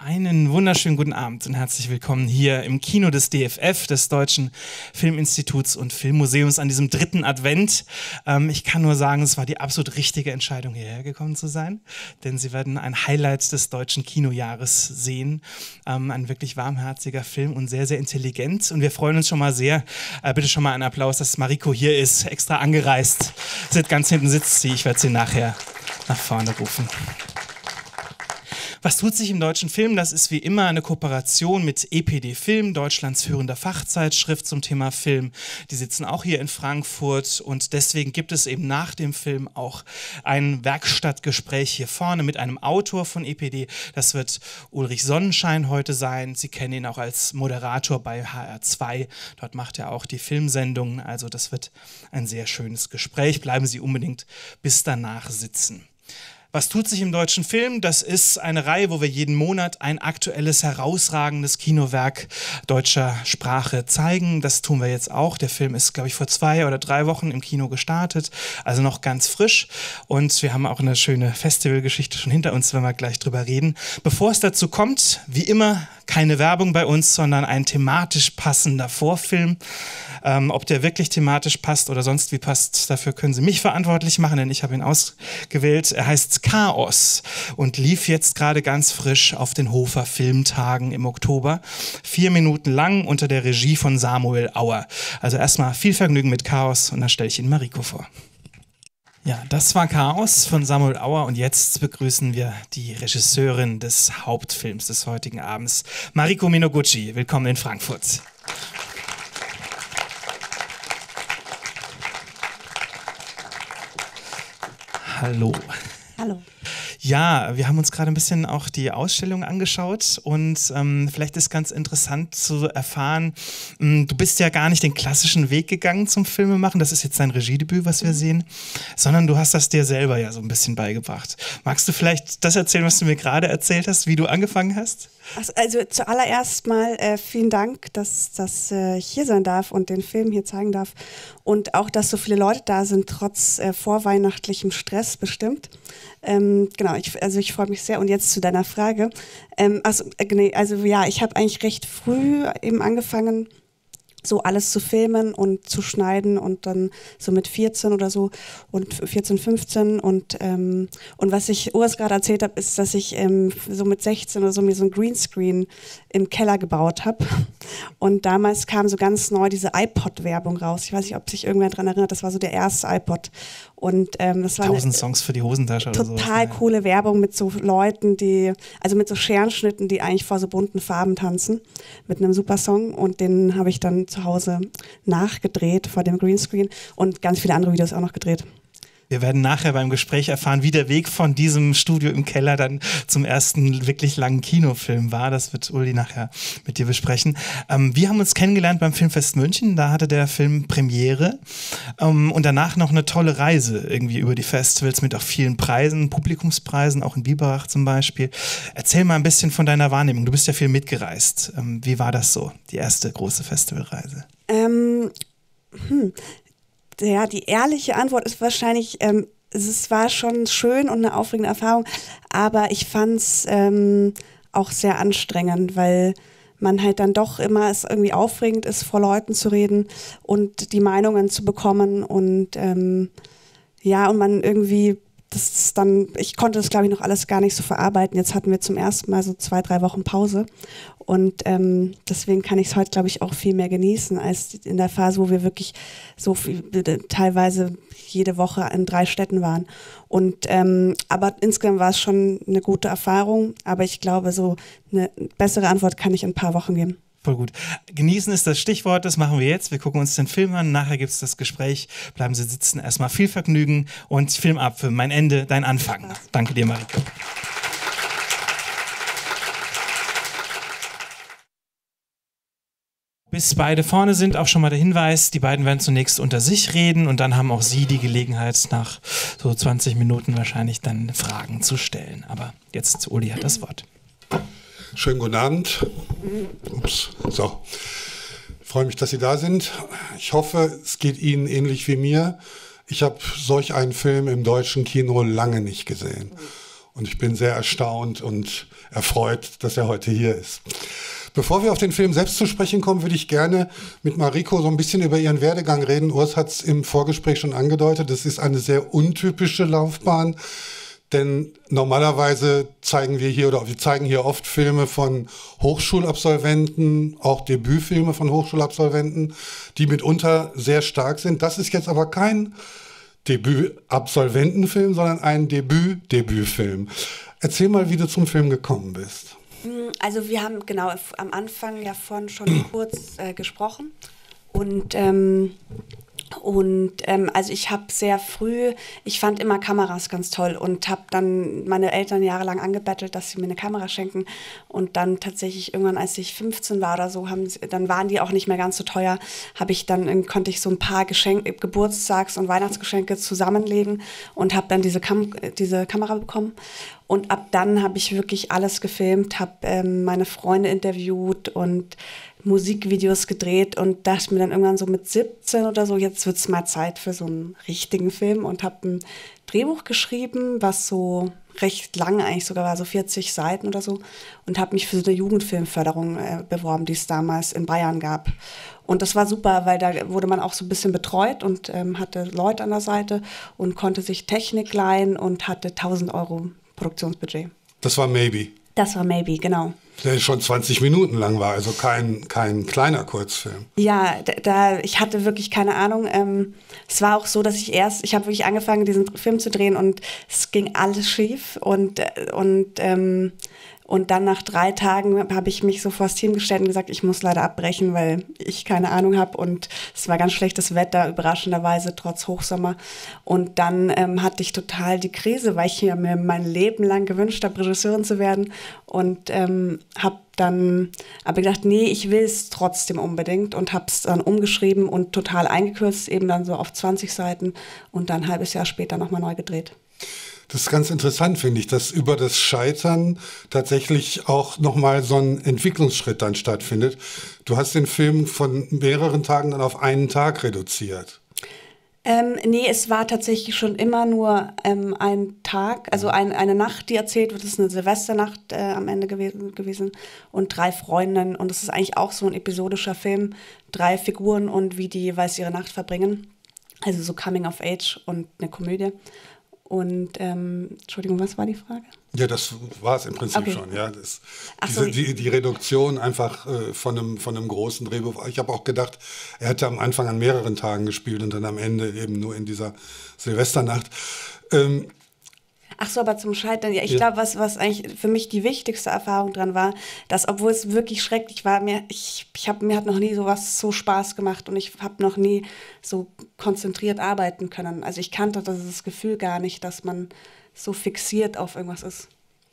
Einen wunderschönen guten Abend und herzlich willkommen hier im Kino des DFF, des Deutschen Filminstituts und Filmmuseums an diesem dritten Advent. Ich kann nur sagen, es war die absolut richtige Entscheidung, hierher gekommen zu sein, denn Sie werden ein Highlight des deutschen Kinojahres sehen. Ein wirklich warmherziger Film und sehr, sehr intelligent. Und wir freuen uns schon mal sehr. Bitte schon mal einen Applaus, dass Mariko hier ist, extra angereist. Ganz hinten sitzt sie, ich werde sie nachher nach vorne rufen. Was tut sich im deutschen Film? Das ist wie immer eine Kooperation mit EPD Film, Deutschlands führender Fachzeitschrift zum Thema Film. Die sitzen auch hier in Frankfurt und deswegen gibt es eben nach dem Film auch ein Werkstattgespräch hier vorne mit einem Autor von EPD. Das wird Ulrich Sonnenschein heute sein. Sie kennen ihn auch als Moderator bei HR2. Dort macht er auch die Filmsendungen. Also das wird ein sehr schönes Gespräch. Bleiben Sie unbedingt bis danach sitzen. Was tut sich im deutschen Film? Das ist eine Reihe, wo wir jeden Monat ein aktuelles, herausragendes Kinowerk deutscher Sprache zeigen. Das tun wir jetzt auch. Der Film ist, glaube ich, vor 2 oder 3 Wochen im Kino gestartet, also noch ganz frisch. Und wir haben auch eine schöne Festivalgeschichte schon hinter uns, wenn wir gleich drüber reden. Bevor es dazu kommt, wie immer, keine Werbung bei uns, sondern ein thematisch passender Vorfilm. Ob der wirklich thematisch passt oder sonst wie passt, dafür können Sie mich verantwortlich machen, denn ich habe ihn ausgewählt. Er heißt Chaos und lief jetzt gerade ganz frisch auf den Hofer Filmtagen im Oktober. 4 Minuten lang unter der Regie von Samuel Auer. Also erstmal viel Vergnügen mit Chaos und dann stelle ich Ihnen Mariko vor. Ja, das war Chaos von Samuel Auer und jetzt begrüßen wir die Regisseurin des Hauptfilms des heutigen Abends, Mariko Minoguchi. Willkommen in Frankfurt. Hallo. Hallo. Ja, wir haben uns gerade ein bisschen auch die Ausstellung angeschaut und vielleicht ist ganz interessant zu erfahren, du bist ja gar nicht den klassischen Weg gegangen zum Filmemachen, das ist jetzt dein Regiedebüt, was wir sehen, sondern du hast das dir selber ja so ein bisschen beigebracht. Magst du vielleicht das erzählen, was du mir gerade erzählt hast, wie du angefangen hast? Also zuallererst mal vielen Dank, dass ich hier sein darf und den Film hier zeigen darf und auch, dass so viele Leute da sind, trotz vorweihnachtlichem Stress bestimmt. Genau, ich freue mich sehr. Und jetzt zu deiner Frage. Ich habe eigentlich recht früh eben angefangen, so alles zu filmen und zu schneiden und dann so mit 14 oder so und 14, 15 und was ich Urs gerade erzählt habe, ist, dass ich so mit 16 oder so mir so ein Greenscreen im Keller gebaut habe und damals kam so ganz neu diese iPod-Werbung raus. Ich weiß nicht, ob sich irgendwer daran erinnert, das war so der erste iPod und das war 1000 Songs für die Hosentasche oder so. Total coole Werbung mit so Leuten, also mit so Scherenschnitten, die eigentlich vor so bunten Farben tanzen, mit einem super Song und den habe ich dann zu Hause nachgedreht vor dem Greenscreen und ganz viele andere Videos auch noch gedreht. Wir werden nachher beim Gespräch erfahren, wie der Weg von diesem Studio im Keller dann zum ersten wirklich langen Kinofilm war. Das wird Uli nachher mit dir besprechen. Wir haben uns kennengelernt beim Filmfest München. Da hatte der Film Premiere und danach noch eine tolle Reise irgendwie über die Festivals mit auch vielen Preisen, Publikumspreisen, auch in Biberach zum Beispiel. Erzähl mal ein bisschen von deiner Wahrnehmung. Du bist ja viel mitgereist. Wie war das so, die erste große Festivalreise? Ja, die ehrliche Antwort ist wahrscheinlich, es war schon schön und eine aufregende Erfahrung, aber ich fand es auch sehr anstrengend, weil man halt dann doch immer es irgendwie aufregend ist, vor Leuten zu reden und die Meinungen zu bekommen und und man irgendwie ich konnte das, glaube ich, noch alles gar nicht so verarbeiten. Jetzt hatten wir zum ersten Mal so 2, 3 Wochen Pause und deswegen kann ich es heute, glaube ich, auch viel mehr genießen als in der Phase, wo wir wirklich so viel, teilweise jede Woche in 3 Städten waren. Und aber insgesamt war es schon eine gute Erfahrung, aber ich glaube, so eine bessere Antwort kann ich in ein paar Wochen geben. Voll gut. Genießen ist das Stichwort, das machen wir jetzt. Wir gucken uns den Film an, nachher gibt es das Gespräch. Bleiben Sie sitzen, erstmal viel Vergnügen und Film ab für mein Ende, dein Anfang. Danke dir, Mariko. Bis beide vorne sind, auch schon mal der Hinweis, die beiden werden zunächst unter sich reden und dann haben auch Sie die Gelegenheit, nach so 20 Minuten wahrscheinlich dann Fragen zu stellen. Aber jetzt, Uli hat das Wort. Schönen guten Abend. So. Ich freue mich, dass Sie da sind. Ich hoffe, es geht Ihnen ähnlich wie mir. Ich habe solch einen Film im deutschen Kino lange nicht gesehen. Und ich bin sehr erstaunt und erfreut, dass er heute hier ist. Bevor wir auf den Film selbst zu sprechen kommen, würde ich gerne mit Mariko so ein bisschen über ihren Werdegang reden. Urs hat es im Vorgespräch schon angedeutet, das ist eine sehr untypische Laufbahn. Denn normalerweise zeigen wir zeigen hier oft Filme von Hochschulabsolventen, auch Debütfilme von Hochschulabsolventen, die mitunter sehr stark sind. Das ist jetzt aber kein Debüt-Absolventenfilm, sondern ein Debütfilm. Erzähl mal, wie du zum Film gekommen bist. Also wir haben genau am Anfang ja vorhin schon kurz gesprochen also ich habe sehr früh, ich fand immer Kameras ganz toll und habe dann meine Eltern jahrelang angebettelt, dass sie mir eine Kamera schenken und dann tatsächlich irgendwann, als ich 15 war oder so, dann waren die auch nicht mehr ganz so teuer, konnte ich so ein paar Geburtstags- und Weihnachtsgeschenke zusammenlegen und habe dann diese Kamera bekommen. Und ab dann habe ich wirklich alles gefilmt, habe meine Freunde interviewt und Musikvideos gedreht und dachte mir dann irgendwann so mit 17 oder so, jetzt wird es mal Zeit für so einen richtigen Film und habe ein Drehbuch geschrieben, was so recht lang eigentlich sogar war, so 40 Seiten oder so und habe mich für so eine Jugendfilmförderung beworben, die es damals in Bayern gab. Und das war super, weil da wurde man auch so ein bisschen betreut und hatte Leute an der Seite und konnte sich Technik leihen und hatte 1.000 Euro Produktionsbudget. Das war Maybe. Das war Maybe, genau. Der schon 20 Minuten lang war, also kein kleiner Kurzfilm. Ja, ich hatte wirklich keine Ahnung. Es war auch so, dass ich habe wirklich angefangen, diesen Film zu drehen und es ging alles schief und dann nach 3 Tagen habe ich mich so vor das Team gestellt und gesagt, ich muss leider abbrechen, weil ich keine Ahnung habe und es war ganz schlechtes Wetter, überraschenderweise trotz Hochsommer. Und dann hatte ich total die Krise, weil ich mir mein Leben lang gewünscht habe, Regisseurin zu werden und habe dann aber gedacht, nee, ich will es trotzdem unbedingt und habe es dann umgeschrieben und total eingekürzt, eben dann so auf 20 Seiten und dann ein halbes Jahr später nochmal neu gedreht. Das ist ganz interessant, finde ich, dass über das Scheitern tatsächlich auch nochmal so ein Entwicklungsschritt dann stattfindet. Du hast den Film von mehreren Tagen dann auf einen Tag reduziert. Nee, es war tatsächlich schon immer nur ein Tag, also eine Nacht, die erzählt wird. Das ist eine Silvesternacht am Ende gewesen und 3 Freundinnen. Und es ist eigentlich auch so ein episodischer Film. 3 Figuren und wie die jeweils ihre Nacht verbringen. Also so Coming of Age und eine Komödie. Und, Entschuldigung, was war die Frage? Ja, das war es im Prinzip schon. Ja. Die Reduktion einfach von einem großen Drehbuch. Ich habe auch gedacht, er hätte am Anfang an mehreren Tagen gespielt und dann am Ende eben nur in dieser Silvesternacht. Ach so, aber zum Scheitern, ja, ich glaube, was eigentlich für mich die wichtigste Erfahrung dran war, dass, obwohl es wirklich schrecklich war, mir hat noch nie sowas so Spaß gemacht und ich habe noch nie so konzentriert arbeiten können. Also ich kannte das Gefühl gar nicht, dass man so fixiert auf irgendwas ist.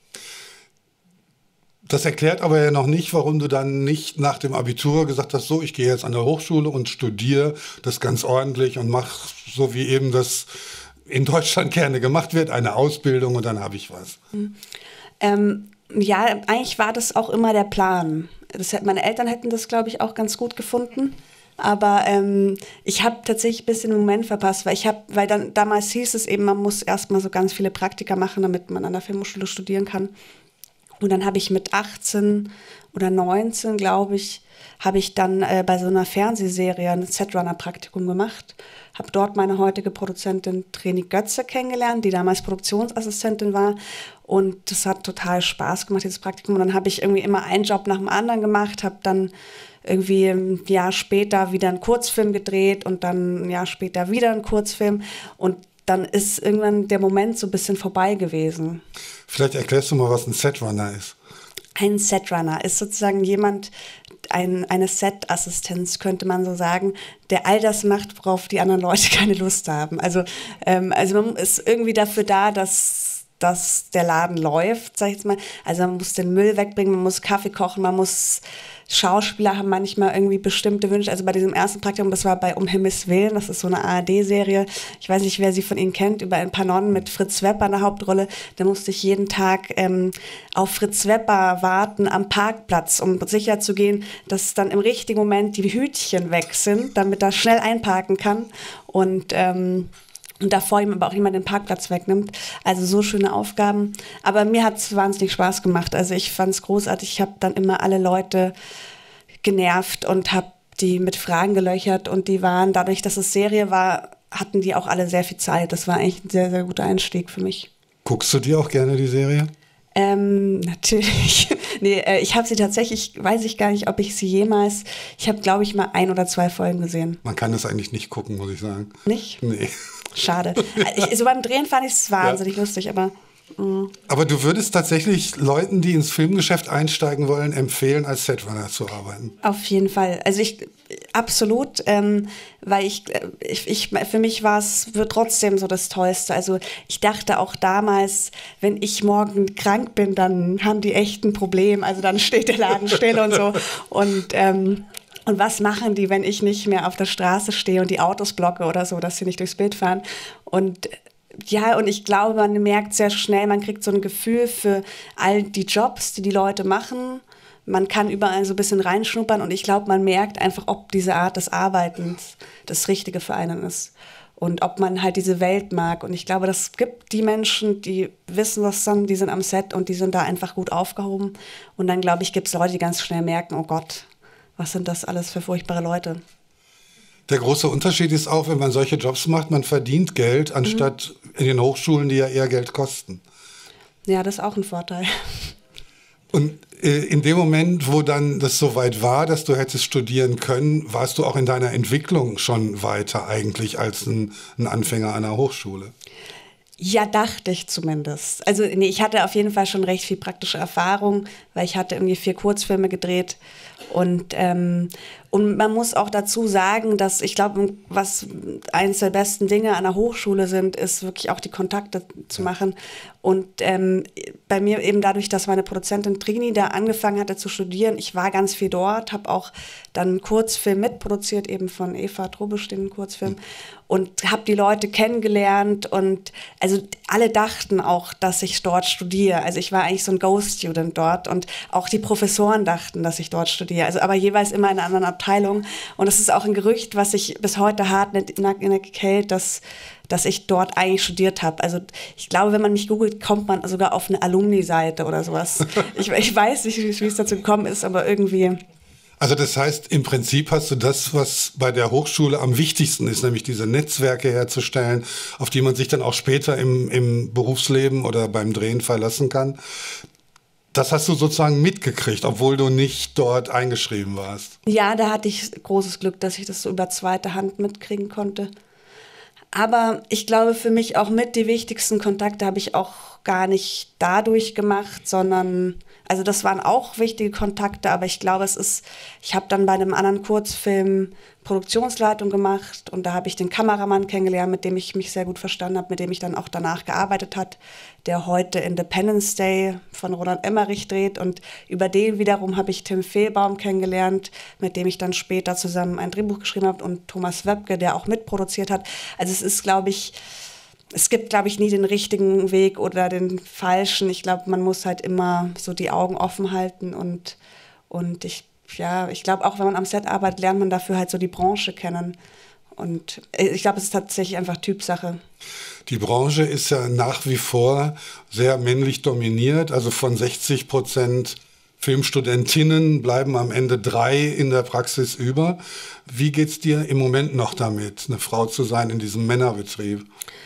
Das erklärt aber ja noch nicht, warum du dann nicht nach dem Abitur gesagt hast, so, ich gehe jetzt an der Hochschule und studiere das ganz ordentlich und mache so wie eben das in Deutschland gerne gemacht wird, eine Ausbildung und dann habe ich was. Ja, eigentlich war das auch immer der Plan. Meine Eltern hätten das, glaube ich, auch ganz gut gefunden. Aber ich habe tatsächlich ein bisschen den Moment verpasst, weil dann damals hieß es eben, man muss erstmal so ganz viele Praktika machen, damit man an der Filmhochschule studieren kann. Und dann habe ich mit 18 oder 19, glaube ich, habe ich dann bei so einer Fernsehserie ein Setrunner-Praktikum gemacht. Habe dort meine heutige Produzentin Treni Götze kennengelernt, die damals Produktionsassistentin war. Und das hat total Spaß gemacht, dieses Praktikum. Und dann habe ich irgendwie immer einen Job nach dem anderen gemacht, habe dann irgendwie ein Jahr später wieder einen Kurzfilm gedreht und dann ein Jahr später wieder einen Kurzfilm. Und dann ist irgendwann der Moment so ein bisschen vorbei gewesen. Vielleicht erklärst du mal, was ein Setrunner ist. Ein Setrunner ist sozusagen eine Set-Assistenz, könnte man so sagen, der all das macht, worauf die anderen Leute keine Lust haben. Also man ist irgendwie dafür da, dass der Laden läuft, sag ich jetzt mal. Also man muss den Müll wegbringen, man muss Kaffee kochen, Schauspieler haben manchmal irgendwie bestimmte Wünsche. Also bei diesem ersten Praktikum, das war bei Um Himmels Willen, das ist so eine ARD-Serie. Ich weiß nicht, wer sie von Ihnen kennt, über ein paar Nonnen mit Fritz Wepper in der Hauptrolle. Da musste ich jeden Tag auf Fritz Wepper warten am Parkplatz, um sicher zu gehen, dass dann im richtigen Moment die Hütchen weg sind, damit er schnell einparken kann. Und und davor ihm aber auch jemand den Parkplatz wegnimmt. Also so schöne Aufgaben. Aber mir hat es wahnsinnig Spaß gemacht. Also ich fand es großartig. Ich habe dann immer alle Leute genervt und habe die mit Fragen gelöchert. Und die waren, dadurch, dass es Serie war, hatten die auch alle sehr viel Zeit. Das war eigentlich ein sehr, sehr guter Einstieg für mich. Guckst du dir auch gerne die Serie? Natürlich. Nee, ich habe sie tatsächlich, weiß ich gar nicht, ob ich sie jemals, ich habe, glaube ich, mal 1 oder 2 Folgen gesehen. Man kann das eigentlich nicht gucken, muss ich sagen. Nicht? Nee. Schade. So beim Drehen fand ich es wahnsinnig lustig, aber... Aber du würdest tatsächlich Leuten, die ins Filmgeschäft einsteigen wollen, empfehlen, als Setrunner zu arbeiten? Auf jeden Fall. Also absolut, weil für mich wird trotzdem so das Tollste. Also ich dachte auch damals, wenn ich morgen krank bin, dann haben die echt ein Problem. Also dann steht der Laden still und so. Und was machen die, wenn ich nicht mehr auf der Straße stehe und die Autos blocke oder so, dass sie nicht durchs Bild fahren? Und ja, und ich glaube, man merkt sehr schnell, man kriegt so ein Gefühl für all die Jobs, die Leute machen. Man kann überall so ein bisschen reinschnuppern und ich glaube, man merkt einfach, ob diese Art des Arbeitens das Richtige für einen ist und ob man halt diese Welt mag. Und ich glaube, das gibt die Menschen, die wissen das dann, die sind am Set und die sind da einfach gut aufgehoben. Und dann, glaube ich, gibt es Leute, die ganz schnell merken, oh Gott, was sind das alles für furchtbare Leute. Der große Unterschied ist auch, wenn man solche Jobs macht, man verdient Geld, anstatt in den Hochschulen, die ja eher Geld kosten. Ja, das ist auch ein Vorteil. Und in dem Moment, wo dann das soweit war, dass du hättest studieren können, warst du auch in deiner Entwicklung schon weiter eigentlich als ein Anfänger an einer Hochschule. Ja, dachte ich zumindest. Also nee, ich hatte auf jeden Fall schon recht viel praktische Erfahrung, weil ich hatte irgendwie 4 Kurzfilme gedreht. Und man muss auch dazu sagen, dass ich glaube, was eines der besten Dinge an der Hochschule sind, ist wirklich auch die Kontakte zu machen. Und bei mir eben dadurch, dass meine Produzentin Trini da angefangen hatte zu studieren, ich war ganz viel dort, habe auch dann einen Kurzfilm mitproduziert, eben von Eva Trobisch, den Kurzfilm, und habe die Leute kennengelernt. Und also alle dachten auch, dass ich dort studiere. Also ich war eigentlich so ein Ghost-Student dort und auch die Professoren dachten, dass ich dort studiere. Also aber jeweils immer in einer anderen Abteilung. Und das ist auch ein Gerücht, was sich bis heute hartnäckig hält, dass ich dort eigentlich studiert habe. Also ich glaube, wenn man mich googelt, kommt man sogar auf eine Alumni-Seite oder sowas. Ich weiß nicht, wie es dazu gekommen ist, aber irgendwie... Also das heißt, im Prinzip hast du das, was bei der Hochschule am wichtigsten ist, nämlich diese Netzwerke herzustellen, auf die man sich dann auch später im Berufsleben oder beim Drehen verlassen kann. Das hast du sozusagen mitgekriegt, obwohl du nicht dort eingeschrieben warst. Ja, da hatte ich großes Glück, dass ich das so über zweite Hand mitkriegen konnte. Aber ich glaube, für mich auch mit die wichtigsten Kontakte habe ich auch gar nicht dadurch gemacht, sondern, also das waren auch wichtige Kontakte, aber ich glaube, ich habe dann bei einem anderen Kurzfilm Produktionsleitung gemacht und da habe ich den Kameramann kennengelernt, mit dem ich mich sehr gut verstanden habe, mit dem ich dann auch danach gearbeitet habe, der heute Independence Day von Roland Emmerich dreht, und über den wiederum habe ich Tim Fehlbaum kennengelernt, mit dem ich dann später zusammen ein Drehbuch geschrieben habe, und Thomas Wöbke, der auch mitproduziert hat. Also es gibt, glaube ich, nie den richtigen Weg oder den falschen. Ich glaube, man muss halt immer so die Augen offen halten und ich glaube, auch wenn man am Set arbeitet, lernt man dafür halt so die Branche kennen. Und ich glaube, es ist tatsächlich einfach Typsache. Die Branche ist ja nach wie vor sehr männlich dominiert. Also von 60% Filmstudentinnen bleiben am Ende 3 in der Praxis über. Wie geht's dir im Moment noch damit, eine Frau zu sein in diesem Männerbetrieb?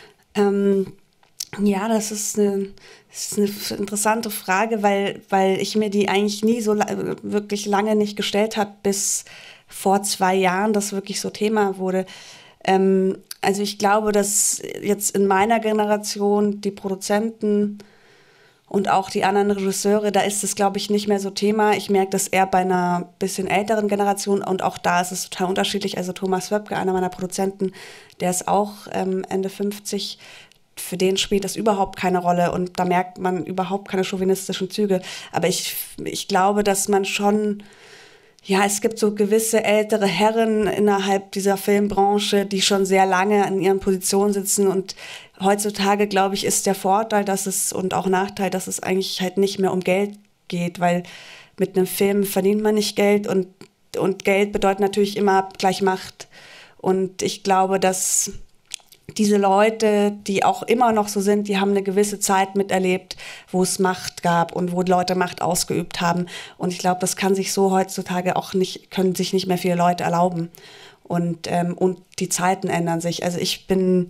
Ja, das ist eine interessante Frage, weil ich mir die eigentlich nie so wirklich lange nicht gestellt habe, bis vor 2 Jahren das wirklich so Thema wurde. Also ich glaube, dass jetzt in meiner Generation die Produzenten und auch die anderen Regisseure, da ist es, glaube ich, nicht mehr so Thema. Ich merke das eher bei einer bisschen älteren Generation, und auch da ist es total unterschiedlich. Also Thomas Wöbke, einer meiner Produzenten, der ist auch Ende 50, für den spielt das überhaupt keine Rolle und da merkt man überhaupt keine chauvinistischen Züge. Aber ich glaube, dass man schon, ja, es gibt so gewisse ältere Herren innerhalb dieser Filmbranche, die schon sehr lange in ihren Positionen sitzen, und heutzutage, glaube ich, ist der Vorteil, und auch Nachteil, dass es eigentlich halt nicht mehr um Geld geht, weil mit einem Film verdient man nicht Geld, und Geld bedeutet natürlich immer gleich Macht. Und ich glaube, dass diese Leute, die auch immer noch so sind, die haben eine gewisse Zeit miterlebt, wo es Macht gab und wo Leute Macht ausgeübt haben. Und ich glaube, das kann sich so heutzutage auch nicht, können sich nicht mehr viele Leute erlauben. Und die Zeiten ändern sich. Also ich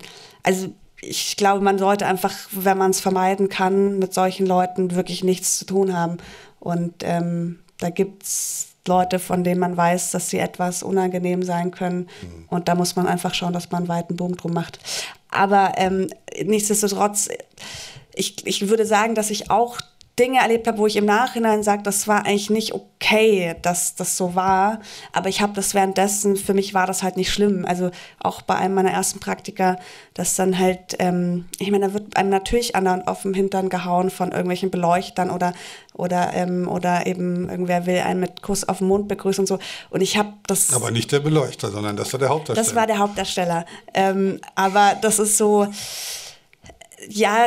glaube, man sollte einfach, wenn man es vermeiden kann, mit solchen Leuten wirklich nichts zu tun haben. Und da gibt's Leute, von denen man weiß, dass sie etwas unangenehm sein können. Und da muss man einfach schauen, dass man einen weiten Bogen drum macht. Aber nichtsdestotrotz, ich würde sagen, dass ich auch Dinge erlebt habe, wo ich im Nachhinein sage, das war eigentlich nicht okay, dass das so war. Aber ich habe das währenddessen, für mich war das halt nicht schlimm. Also auch bei einem meiner ersten Praktika, dass dann halt, ich meine, da wird einem natürlich anderen auf den Hintern gehauen von irgendwelchen Beleuchtern oder eben irgendwer will einen mit Kuss auf den Mund begrüßen und so. Und ich habe das... Aber nicht der Beleuchter, sondern das war der Hauptdarsteller. Das war der Hauptdarsteller. Aber das ist so, ja...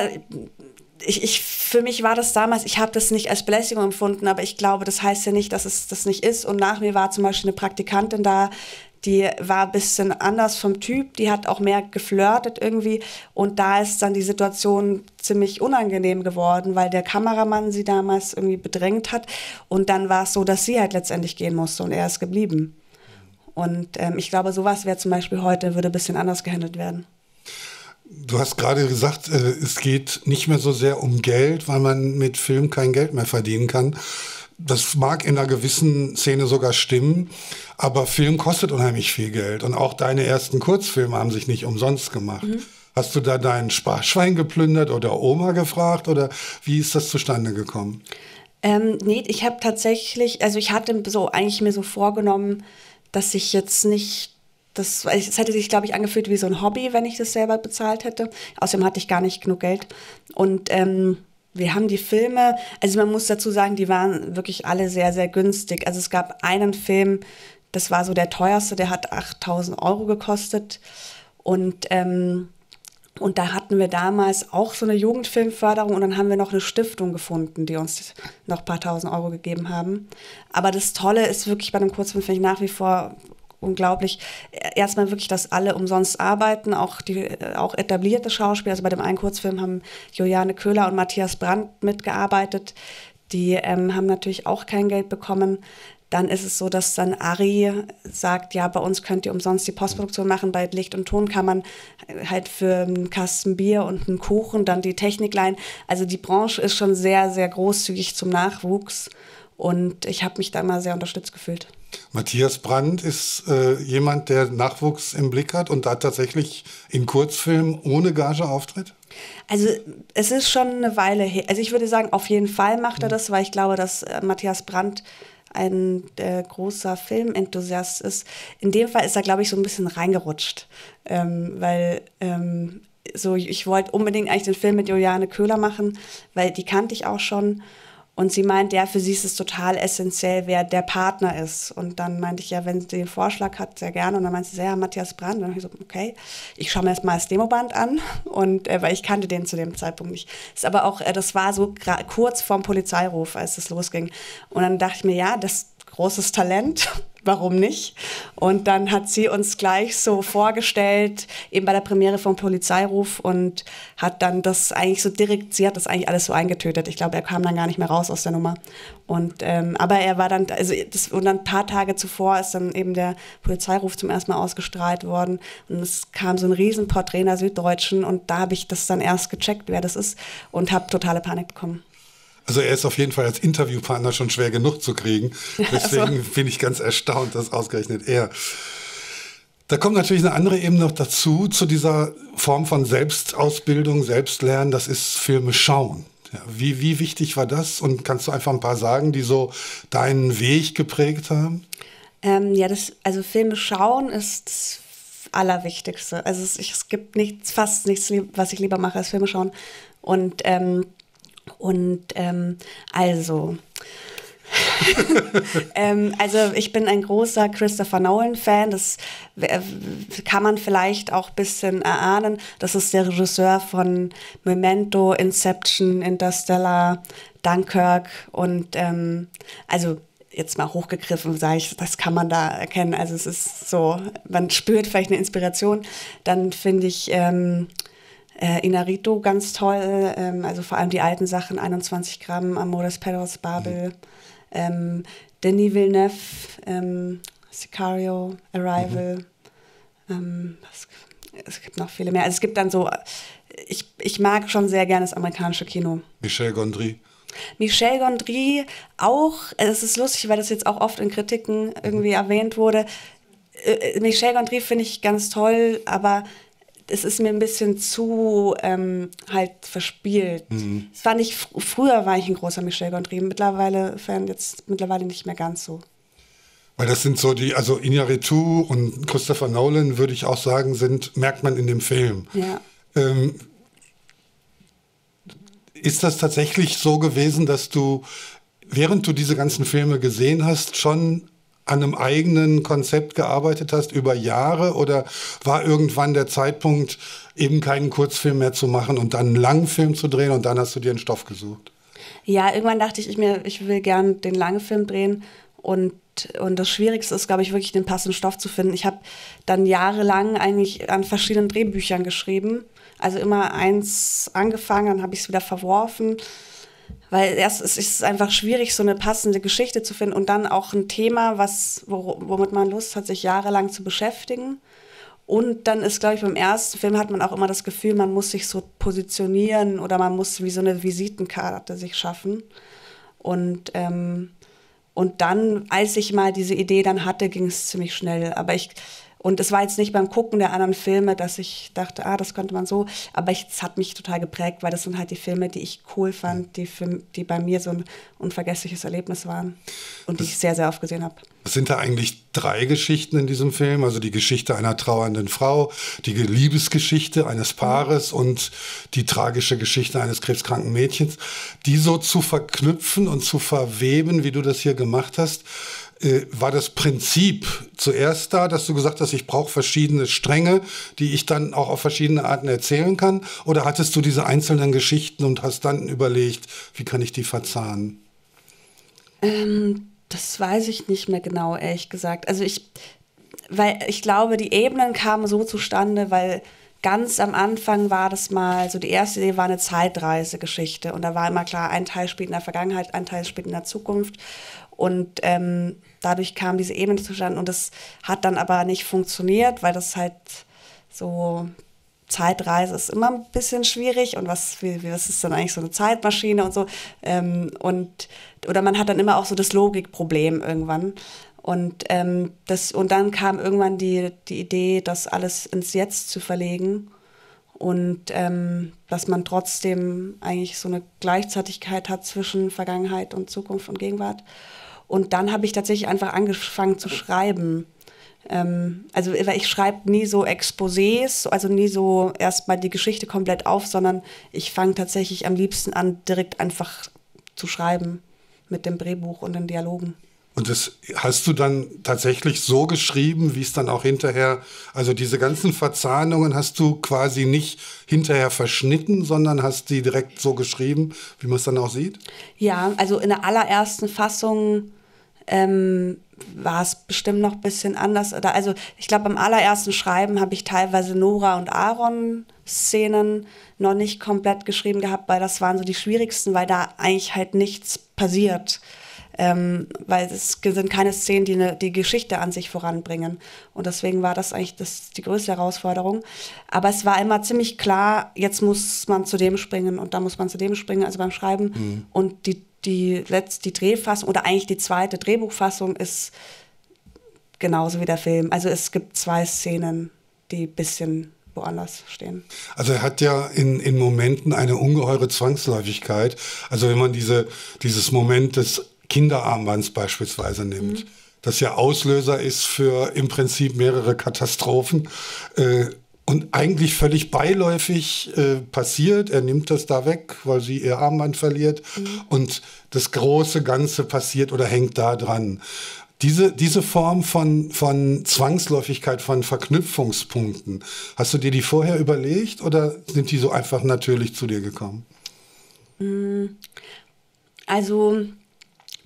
für mich war das damals, ich habe das nicht als Belästigung empfunden, aber ich glaube, das heißt ja nicht, dass es das nicht ist. Und nach mir war zum Beispiel eine Praktikantin da, die war ein bisschen anders vom Typ, die hat auch mehr geflirtet irgendwie. Und da ist dann die Situation ziemlich unangenehm geworden, weil der Kameramann sie damals irgendwie bedrängt hat. Und dann war es so, dass sie halt letztendlich gehen musste und er ist geblieben. Und ich glaube, sowas wäre zum Beispiel heute, würde ein bisschen anders gehandelt werden. Du hast gerade gesagt, es geht nicht mehr so sehr um Geld, weil man mit Film kein Geld mehr verdienen kann. Das mag in einer gewissen Szene sogar stimmen, aber Film kostet unheimlich viel Geld. Und auch deine ersten Kurzfilme haben sich nicht umsonst gemacht. Hast du da dein Sparschwein geplündert oder Oma gefragt oder wie ist das zustande gekommen? Nee, ich habe tatsächlich, also ich hatte so eigentlich mir so vorgenommen, dass ich jetzt nicht... Es hätte sich, glaube ich, angefühlt wie so ein Hobby, wenn ich das selber bezahlt hätte. Außerdem hatte ich gar nicht genug Geld. Und wir haben die Filme, also man muss dazu sagen, die waren wirklich alle sehr, sehr günstig. Also es gab einen Film, das war so der teuerste, der hat 8.000 € gekostet. Und da hatten wir damals auch so eine Jugendfilmförderung und dann haben wir noch eine Stiftung gefunden, die uns noch ein paar tausend Euro gegeben haben. Aber das Tolle ist wirklich bei einem Kurzfilm, finde ich nach wie vor unglaublich. Erstmal wirklich, dass alle umsonst arbeiten, auch etablierte Schauspieler. Also bei dem einen Kurzfilm haben Juliane Köhler und Matthias Brandt mitgearbeitet. Die haben natürlich auch kein Geld bekommen. Dann ist es so, dass dann Ari sagt, ja, bei uns könnt ihr umsonst die Postproduktion machen. Bei Licht und Ton kann man halt für einen Kasten Bier und einen Kuchen dann die Technik leihen. Also die Branche ist schon sehr, sehr großzügig zum Nachwuchs. Und ich habe mich da immer sehr unterstützt gefühlt. Matthias Brandt ist jemand, der Nachwuchs im Blick hat und da tatsächlich in Kurzfilmen ohne Gage auftritt? Also es ist schon eine Weile her. Also ich würde sagen, auf jeden Fall macht er das, weil ich glaube, dass Matthias Brandt ein großer Filmenthusiast ist. In dem Fall ist er, glaube ich, so ein bisschen reingerutscht, weil ich wollte unbedingt eigentlich den Film mit Juliane Köhler machen, weil die kannte ich auch schon. Und sie meint, ja, für sie ist es total essentiell, wer der Partner ist. Und dann meinte ich, ja, wenn sie den Vorschlag hat, sehr gerne. Und dann meinte sie, ja, Matthias Brandt. Und dann habe ich so, okay, ich schaue mir erst mal das Demoband an. Und weil ich kannte den zu dem Zeitpunkt nicht. Ist aber auch, das war so kurz vorm Polizeiruf, als es losging. Und dann dachte ich mir, ja, das ist großes Talent. Warum nicht? Und dann hat sie uns gleich so vorgestellt, eben bei der Premiere vom Polizeiruf und hat dann das eigentlich so direkt, sie hat das eigentlich alles so eingetötet. Ich glaube, er kam dann gar nicht mehr raus aus der Nummer. Und, aber er war dann, und dann ein paar Tage zuvor ist dann eben der Polizeiruf zum ersten Mal ausgestrahlt worden. Und es kam so ein Riesenporträt in der Süddeutschen und da habe ich das dann erst gecheckt, wer das ist und habe totale Panik bekommen. Also er ist auf jeden Fall als Interviewpartner schon schwer genug zu kriegen. Deswegen bin ich ganz erstaunt, dass ausgerechnet er. Da kommt natürlich eine andere Ebene noch dazu, zu dieser Form von Selbstausbildung, Selbstlernen, das ist Filme schauen. Ja, wie wichtig war das? Und kannst du einfach ein paar sagen, die so deinen Weg geprägt haben? Also Filme schauen ist das Allerwichtigste. Also es gibt fast nichts, was ich lieber mache als Filme schauen. Also ich bin ein großer Christopher Nolan-Fan, das kann man vielleicht auch ein bisschen erahnen. Das ist der Regisseur von Memento, Inception, Interstellar, Dunkirk und jetzt mal hochgegriffen, sage ich, das kann man da erkennen. Also es ist so, man spürt vielleicht eine Inspiration. Dann finde ich Inarritu ganz toll, also vor allem die alten Sachen, 21 Gramm, Amores Perros, Babel, Denis Villeneuve, Sicario, Arrival, es gibt noch viele mehr. Also es gibt dann so, ich mag schon sehr gerne das amerikanische Kino. Michel Gondry. Michel Gondry auch, es ist lustig, weil das jetzt auch oft in Kritiken irgendwie erwähnt wurde. Michel Gondry finde ich ganz toll, aber es ist mir ein bisschen zu halt verspielt. Das fand ich, früher war ich ein großer Michel Gondry, mittlerweile nicht mehr ganz so. Weil das sind so also Inarritu und Christopher Nolan, würde ich auch sagen, merkt man in dem Film. Ja. Ist das tatsächlich so gewesen, dass du, während du diese ganzen Filme gesehen hast, schon an einem eigenen Konzept gearbeitet hast über Jahre, oder war irgendwann der Zeitpunkt, eben keinen Kurzfilm mehr zu machen und dann einen langen Film zu drehen und dann hast du dir einen Stoff gesucht? Ja, irgendwann dachte ich mir, ich will gern den langen Film drehen und das Schwierigste ist, glaube ich, wirklich den passenden Stoff zu finden. Ich habe dann jahrelang eigentlich an verschiedenen Drehbüchern geschrieben, also immer eins angefangen, dann habe ich es wieder verworfen. Weil erst ist es einfach schwierig, so eine passende Geschichte zu finden und dann auch ein Thema, womit man Lust hat, sich jahrelang zu beschäftigen. Und dann ist, glaube ich, beim ersten Film hat man auch immer das Gefühl, man muss sich so positionieren oder man muss wie so eine Visitenkarte sich schaffen. Und dann, als ich mal diese Idee dann hatte, ging es ziemlich schnell. Und es war jetzt nicht beim Gucken der anderen Filme, dass ich dachte, das könnte man so. Aber es hat mich total geprägt, weil das sind halt die Filme, die ich cool fand, die bei mir so ein unvergessliches Erlebnis waren und die ich sehr, sehr oft gesehen habe. Es sind da eigentlich 3 Geschichten in diesem Film. Also die Geschichte einer trauernden Frau, die Liebesgeschichte eines Paares und die tragische Geschichte eines krebskranken Mädchens. Die so zu verknüpfen und zu verweben, wie du das hier gemacht hast. War das Prinzip zuerst da, dass du gesagt hast, ich brauche verschiedene Stränge, die ich dann auch auf verschiedene Arten erzählen kann? Oder hattest du diese einzelnen Geschichten und hast dann überlegt, wie kann ich die verzahnen? Das weiß ich nicht mehr genau, ehrlich gesagt. Also weil ich glaube, die Ebenen kamen so zustande, weil ganz am Anfang war das mal, so die erste Idee war eine Zeitreisegeschichte und da war immer klar, ein Teil spielt in der Vergangenheit, ein Teil spielt in der Zukunft. Und dadurch kam diese Ebene zustande und das hat dann aber nicht funktioniert, weil das halt so, Zeitreise ist immer ein bisschen schwierig und was ist dann eigentlich so eine Zeitmaschine und so. Oder man hat dann immer auch so das Logikproblem irgendwann. Und dann kam irgendwann die Idee, das alles ins Jetzt zu verlegen und dass man trotzdem eigentlich so eine Gleichzeitigkeit hat zwischen Vergangenheit und Zukunft und Gegenwart. Und dann habe ich tatsächlich einfach angefangen zu schreiben. Also ich schreibe nie so Exposés, also nie so erstmal die Geschichte komplett auf, sondern ich fange tatsächlich am liebsten an, direkt einfach zu schreiben mit dem Drehbuch und den Dialogen. Und das hast du dann tatsächlich so geschrieben, wie es dann auch hinterher, also diese ganzen Verzahnungen hast du quasi nicht hinterher verschnitten, sondern hast die direkt so geschrieben, wie man es dann auch sieht? Ja, also in der allerersten Fassung war es bestimmt noch ein bisschen anders. Also ich glaube, beim allerersten Schreiben habe ich teilweise Nora und Aaron-Szenen noch nicht komplett geschrieben gehabt, weil das waren so die schwierigsten, weil da eigentlich halt nichts passiert. Weil es sind keine Szenen, die die Geschichte an sich voranbringen. Und deswegen war das eigentlich die größte Herausforderung. Aber es war immer ziemlich klar, jetzt muss man zu dem springen und dann muss man zu dem springen, also beim Schreiben. Mhm. Und die Drehfassung oder eigentlich die zweite Drehbuchfassung ist genauso wie der Film. Also es gibt 2 Szenen, die ein bisschen woanders stehen. Also er hat ja in Momenten eine ungeheure Zwangsläufigkeit. Also wenn man dieses Moment des Kinderarmbands beispielsweise nimmt, das ja Auslöser ist für im Prinzip mehrere Katastrophen und eigentlich völlig beiläufig passiert. Er nimmt das da weg, weil sie ihr Armband verliert und das große Ganze passiert oder hängt da dran. Diese Form von Zwangsläufigkeit, von Verknüpfungspunkten, hast du dir die vorher überlegt oder sind die so einfach natürlich zu dir gekommen? Also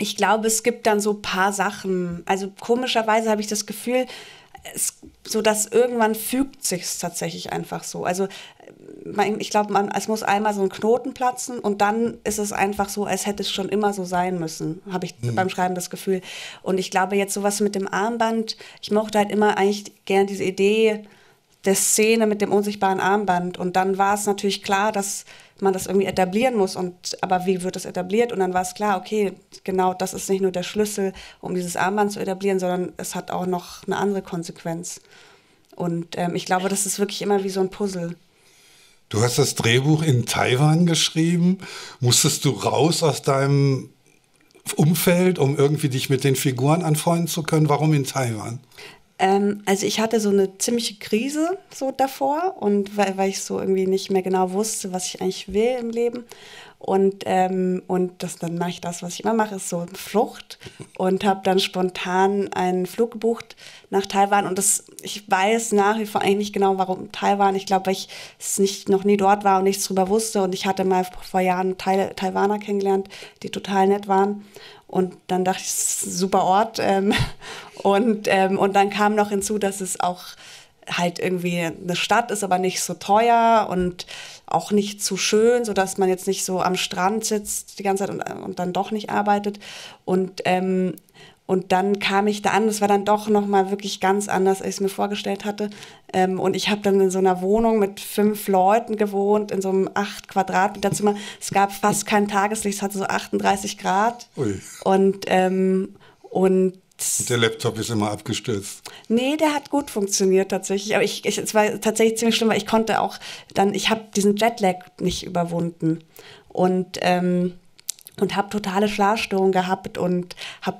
Ich glaube, es gibt dann so ein paar Sachen. Also komischerweise habe ich das Gefühl, so dass irgendwann fügt sich es tatsächlich einfach so. Also ich glaube, es muss einmal so ein Knoten platzen und dann ist es einfach so, als hätte es schon immer so sein müssen, habe ich beim Schreiben das Gefühl. Und ich glaube jetzt sowas mit dem Armband, ich mochte halt immer eigentlich gern diese Idee der Szene mit dem unsichtbaren Armband und dann war es natürlich klar, dass man das irgendwie etablieren muss aber wie wird das etabliert? Und dann war es klar, okay, genau, das ist nicht nur der Schlüssel, um dieses Armband zu etablieren, sondern es hat auch noch eine andere Konsequenz. Und ich glaube, das ist wirklich immer wie so ein Puzzle. Du hast das Drehbuch in Taiwan geschrieben. Musstest du raus aus deinem Umfeld, um irgendwie dich mit den Figuren anfreunden zu können? Warum in Taiwan? Also ich hatte so eine ziemliche Krise so davor und weil ich so irgendwie nicht mehr genau wusste, was ich eigentlich will im Leben. Und dann mache ich das, was ich immer mache, ist so Flucht und habe dann spontan einen Flug gebucht nach Taiwan. Und ich weiß nach wie vor eigentlich nicht genau, warum Taiwan. Ich glaube, weil ich noch nie dort war und nichts drüber wusste. Und ich hatte mal vor Jahren Taiwaner kennengelernt, die total nett waren. Und dann dachte ich, das ist ein super Ort. Und dann kam noch hinzu, dass es auch halt irgendwie eine Stadt ist, aber nicht so teuer und auch nicht zu schön, sodass man jetzt nicht so am Strand sitzt die ganze Zeit und dann doch nicht arbeitet. Und dann kam ich da an, das war dann doch nochmal wirklich ganz anders, als ich es mir vorgestellt hatte. Und ich habe dann in so einer Wohnung mit 5 Leuten gewohnt, in so einem 8 Quadratmeter Zimmer. Es gab fast kein Tageslicht, es hatte so 38 Grad. Ui. Und der Laptop ist immer abgestürzt. Nee, der hat gut funktioniert tatsächlich. Aber es war tatsächlich ziemlich schlimm, weil ich konnte auch ich habe diesen Jetlag nicht überwunden. Und habe totale Schlafstörungen gehabt und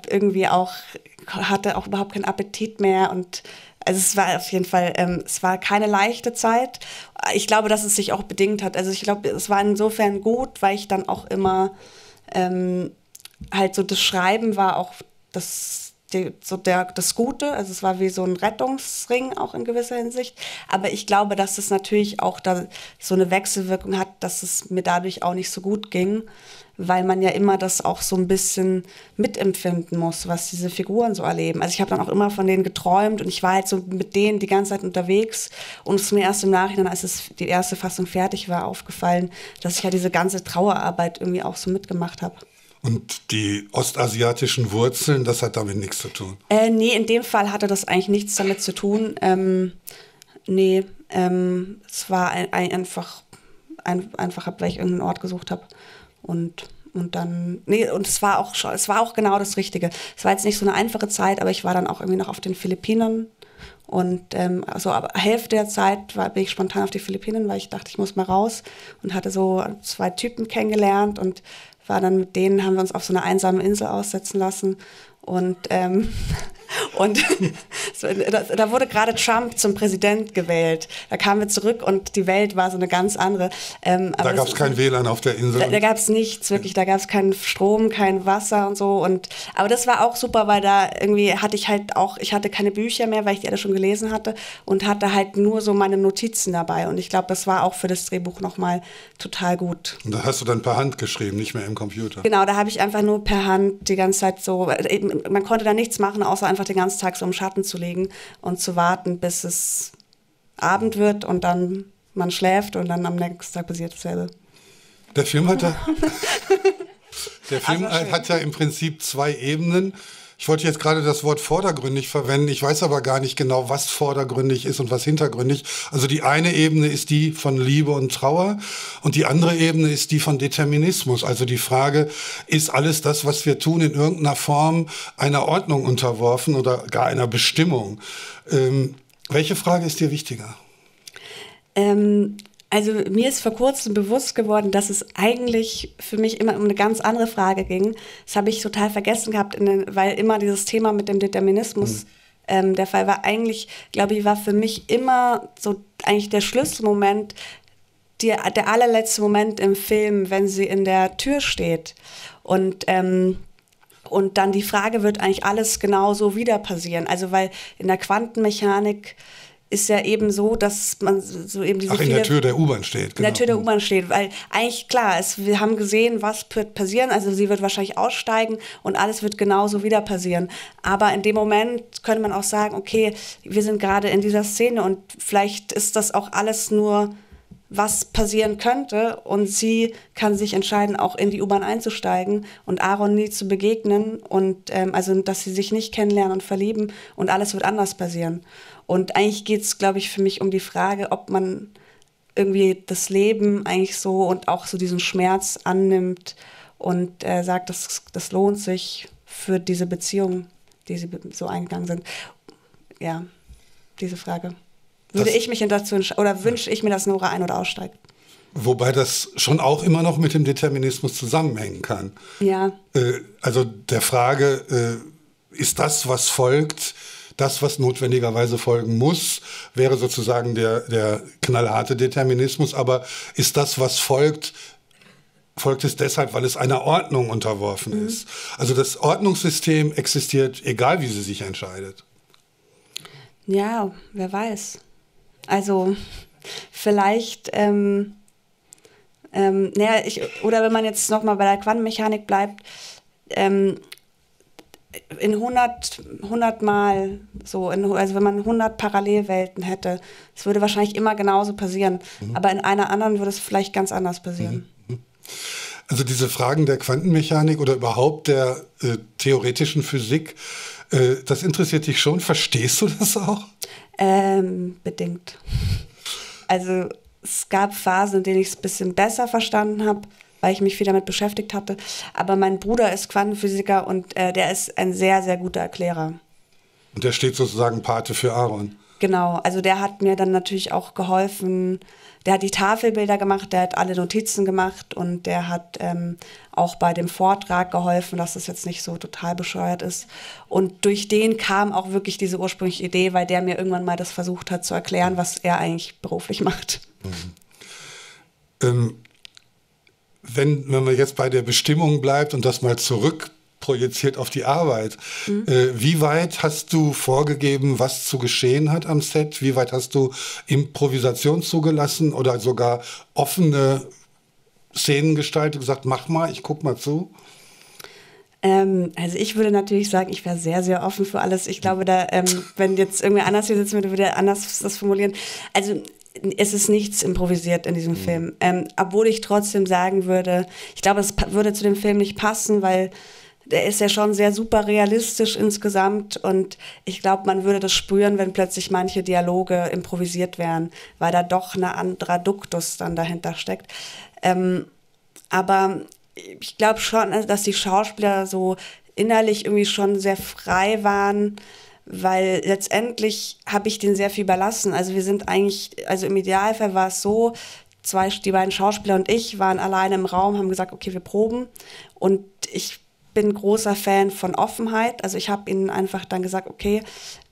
hatte auch überhaupt keinen Appetit mehr. Und also es war auf jeden Fall, es war keine leichte Zeit. Ich glaube, dass es sich auch bedingt hat. Also ich glaube, es war insofern gut, weil ich dann auch immer halt so das Schreiben war auch das Gute, also es war wie so ein Rettungsring auch in gewisser Hinsicht, aber ich glaube, dass es natürlich auch da so eine Wechselwirkung hat, dass es mir dadurch auch nicht so gut ging, weil man ja immer das auch so ein bisschen mitempfinden muss, was diese Figuren so erleben. Also ich habe dann auch immer von denen geträumt und ich war halt so mit denen die ganze Zeit unterwegs und es ist mir erst im Nachhinein, als die erste Fassung fertig war, aufgefallen, dass ich ja diese ganze Trauerarbeit irgendwie auch so mitgemacht habe. Und die ostasiatischen Wurzeln, das hat damit nichts zu tun? Nee, in dem Fall hatte das eigentlich nichts damit zu tun. Es war einfach, weil ich irgendeinen Ort gesucht habe. Und es war auch genau das Richtige. Es war jetzt nicht so eine einfache Zeit, aber ich war dann auch irgendwie noch auf den Philippinen. Und aber Hälfte der Zeit bin ich spontan auf die Philippinen, weil ich dachte, ich muss mal raus. Und hatte so 2 Typen kennengelernt und war dann mit denen, haben wir uns auf so eine einsame Insel aussetzen lassen. Und da wurde gerade Trump zum Präsident gewählt. Da kamen wir zurück und die Welt war so eine ganz andere. Da gab es kein WLAN auf der Insel? Da gab es nichts, wirklich. Da gab es keinen Strom, kein Wasser und so. Aber das war auch super, weil da irgendwie ich hatte keine Bücher mehr, weil ich die alle schon gelesen hatte und hatte halt nur so meine Notizen dabei. Und ich glaube, das war auch für das Drehbuch nochmal total gut. Und da hast du dann per Hand geschrieben, nicht mehr im Computer? Genau, da habe ich einfach nur per Hand die ganze Zeit so, man konnte da nichts machen, außer einfach den ganzen Tag so im Schatten zu liegen und zu warten, bis es Abend wird und dann man schläft und dann am nächsten Tag passiert dasselbe. Der Film hat ja im Prinzip 2 Ebenen. Ich wollte jetzt gerade das Wort vordergründig verwenden. Ich weiß aber gar nicht genau, was vordergründig ist und was hintergründig. Also die eine Ebene ist die von Liebe und Trauer und die andere Ebene ist die von Determinismus. Also die Frage, ist alles das, was wir tun, in irgendeiner Form einer Ordnung unterworfen oder gar einer Bestimmung? Welche Frage ist dir wichtiger? Also mir ist vor kurzem bewusst geworden, dass es eigentlich für mich immer um eine ganz andere Frage ging. Das habe ich total vergessen gehabt, weil immer dieses Thema mit dem Determinismus der Fall war. Eigentlich, glaube ich, war für mich immer so eigentlich der Schlüsselmoment, der allerletzte Moment im Film, wenn sie in der Tür steht. Und dann die Frage, wird eigentlich alles genau so wieder passieren? Also weil in der Quantenmechanik ist ja eben so, dass man so eben diese in der Tür der U-Bahn steht. In der Tür der U-Bahn steht, weil eigentlich klar, wir haben gesehen, was wird passieren, also sie wird wahrscheinlich aussteigen und alles wird genauso wieder passieren. Aber in dem Moment könnte man auch sagen, okay, wir sind gerade in dieser Szene und vielleicht ist das auch alles nur, was passieren könnte und sie kann sich entscheiden, auch in die U-Bahn einzusteigen und Aaron nie zu begegnen und also, dass sie sich nicht kennenlernen und verlieben und alles wird anders passieren. Und eigentlich geht es, glaube ich, für mich um die Frage, ob man irgendwie das Leben eigentlich so und auch so diesen Schmerz annimmt und sagt, das lohnt sich für diese Beziehung, die sie so eingegangen sind. Ja, diese Frage. Würde ich mich dazu oder wünsche ich mir, dass Nora ein- oder aussteigt? Wobei das schon auch immer noch mit dem Determinismus zusammenhängen kann. Ja. Also der Frage, ist das, was folgt, das, was notwendigerweise folgen muss, wäre sozusagen der knallharte Determinismus. Aber ist das, was folgt es deshalb, weil es einer Ordnung unterworfen ist? Also das Ordnungssystem existiert, egal wie sie sich entscheidet. Ja, wer weiß. Also vielleicht, oder wenn man jetzt nochmal bei der Quantenmechanik bleibt, in 100 Mal so, also wenn man 100 Parallelwelten hätte, es würde wahrscheinlich immer genauso passieren, aber in einer anderen würde es vielleicht ganz anders passieren. Also diese Fragen der Quantenmechanik oder überhaupt der theoretischen Physik, das interessiert dich schon. Verstehst du das auch? Bedingt. Also es gab Phasen, in denen ich es ein bisschen besser verstanden habe, weil ich mich viel damit beschäftigt hatte. Aber mein Bruder ist Quantenphysiker und der ist ein sehr, sehr guter Erklärer. Und der steht sozusagen Pate für Aaron. Genau, also der hat mir dann natürlich auch geholfen. Der hat die Tafelbilder gemacht, der hat alle Notizen gemacht und der hat auch bei dem Vortrag geholfen, dass das jetzt nicht so total bescheuert ist. Und durch den kam auch wirklich diese ursprüngliche Idee, weil der mir irgendwann mal das versucht hat zu erklären, was er eigentlich beruflich macht. Wenn man jetzt bei der Bestimmung bleibt und das mal zurückprojiziert auf die Arbeit, wie weit hast du vorgegeben, was zu geschehen hat am Set? Wie weit hast du Improvisation zugelassen oder sogar offene Szenengestaltung gesagt, mach mal, ich guck mal zu? Also ich würde natürlich sagen, ich wäre sehr, sehr offen für alles. Ich glaube, da, wenn jetzt irgendwer anders hier sitzen würde, würde er anders das formulieren. Also es ist nichts improvisiert in diesem Film. Obwohl ich trotzdem sagen würde, ich glaube, es würde zu dem Film nicht passen, weil der ist ja schon sehr super realistisch insgesamt und ich glaube, man würde das spüren, wenn plötzlich manche Dialoge improvisiert wären, weil da doch ein anderer Duktus dann dahinter steckt. Aber ich glaube schon, dass die Schauspieler so innerlich irgendwie schon sehr frei waren, weil letztendlich habe ich denen sehr viel überlassen. Also wir sind eigentlich, also im Idealfall war es so, die beiden Schauspieler und ich waren alleine im Raum, haben gesagt, okay, wir proben und ich bin großer Fan von Offenheit. Also ich habe ihnen einfach dann gesagt, okay,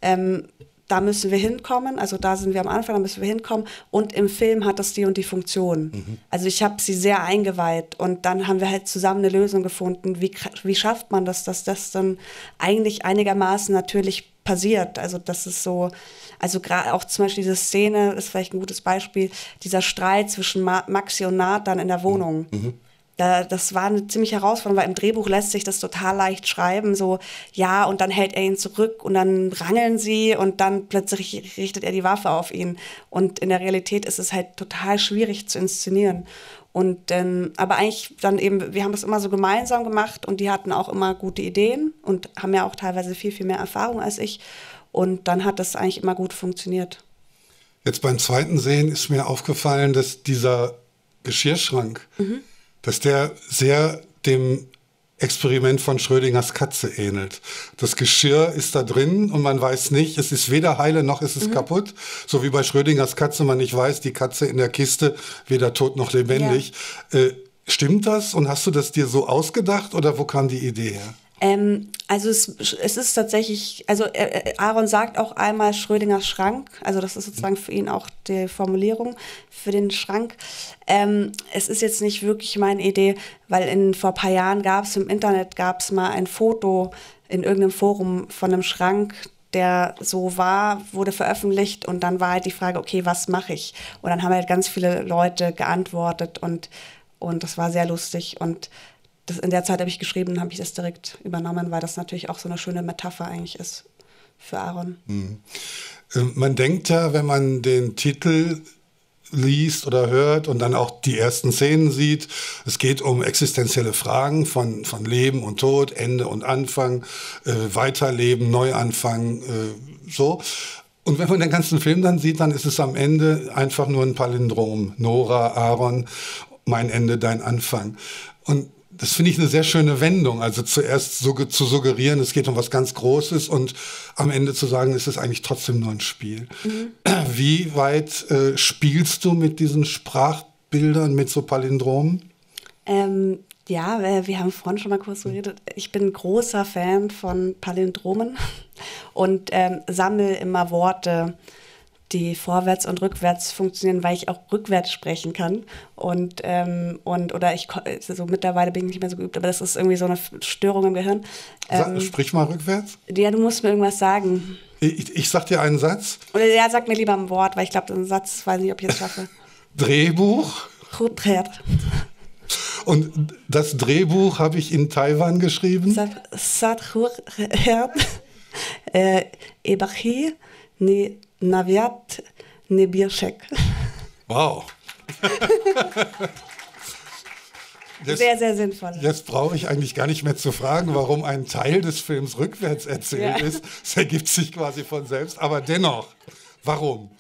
da müssen wir hinkommen. Also da sind wir am Anfang, da müssen wir hinkommen. Und im Film hat das die und die Funktion. Also ich habe sie sehr eingeweiht. Und dann haben wir halt zusammen eine Lösung gefunden. Wie schafft man das, dass das dann eigentlich einigermaßen natürlich passiert? Also das ist so, also gerade auch zum Beispiel diese Szene, ist vielleicht ein gutes Beispiel, dieser Streit zwischen Maxi und Nathan in der Wohnung. Das war eine ziemlich Herausforderung, weil im Drehbuch lässt sich das total leicht schreiben, so, ja, und dann hält er ihn zurück und dann rangeln sie und dann plötzlich richtet er die Waffe auf ihn. Und in der Realität ist es halt total schwierig zu inszenieren. Und aber eigentlich dann eben, wir haben das immer so gemeinsam gemacht und die hatten auch immer gute Ideen und haben ja auch teilweise viel, viel mehr Erfahrung als ich. Und dann hat das eigentlich immer gut funktioniert. Jetzt beim zweiten Sehen ist mir aufgefallen, dass dieser Geschirrschrank, dass der sehr dem Experiment von Schrödingers Katze ähnelt. Das Geschirr ist da drin und man weiß nicht, es ist weder heile noch ist es kaputt. So wie bei Schrödingers Katze man nicht weiß, die Katze in der Kiste, weder tot noch lebendig. Ja. Stimmt das und hast du das dir so ausgedacht oder wo kam die Idee her? Also es ist tatsächlich, also Aaron sagt auch einmal Schrödingers Schrank, also das ist sozusagen für ihn auch die Formulierung für den Schrank. Es ist jetzt nicht wirklich meine Idee, weil vor ein paar Jahren gab es im Internet mal ein Foto in irgendeinem Forum von einem Schrank, der so war, wurde veröffentlicht und dann war halt die Frage, okay, was mache ich? Und dann haben halt ganz viele Leute geantwortet und das war sehr lustig und in der Zeit habe ich geschrieben, habe ich das direkt übernommen, weil das natürlich auch so eine schöne Metapher eigentlich ist für Aaron. Man denkt ja, wenn man den Titel liest oder hört und dann auch die ersten Szenen sieht, es geht um existenzielle Fragen von Leben und Tod, Ende und Anfang, Weiterleben, Neuanfang, so. Und wenn man den ganzen Film dann sieht, dann ist es am Ende einfach nur ein Palindrom. Nora, Aaron, mein Ende, dein Anfang. Und das finde ich eine sehr schöne Wendung. Also zuerst zu suggerieren, es geht um was ganz Großes und am Ende zu sagen, es ist eigentlich trotzdem nur ein Spiel. Wie weit spielst du mit diesen Sprachbildern, mit so Palindromen? Ja, wir haben vorhin schon mal kurz geredet. Ich bin großer Fan von Palindromen und sammle immer Worte, die vorwärts und rückwärts funktionieren, weil ich auch rückwärts sprechen kann. So mittlerweile bin ich nicht mehr so geübt, aber das ist irgendwie so eine Störung im Gehirn. Sprich mal rückwärts. Ja, du musst mir irgendwas sagen. Ich sag dir einen Satz. Oder ja, sag mir lieber ein Wort, weil ich glaube, einen Satz weiß nicht, ob ich es schaffe. Drehbuch. Rückwärts. Und das Drehbuch habe ich in Taiwan geschrieben. Ebachi, ne Naviat, ne Bierschek. Wow. Sehr, sehr sinnvoll. Jetzt brauche ich eigentlich gar nicht mehr zu fragen, warum ein Teil des Films rückwärts erzählt ist. Es ergibt sich quasi von selbst. Aber dennoch, warum?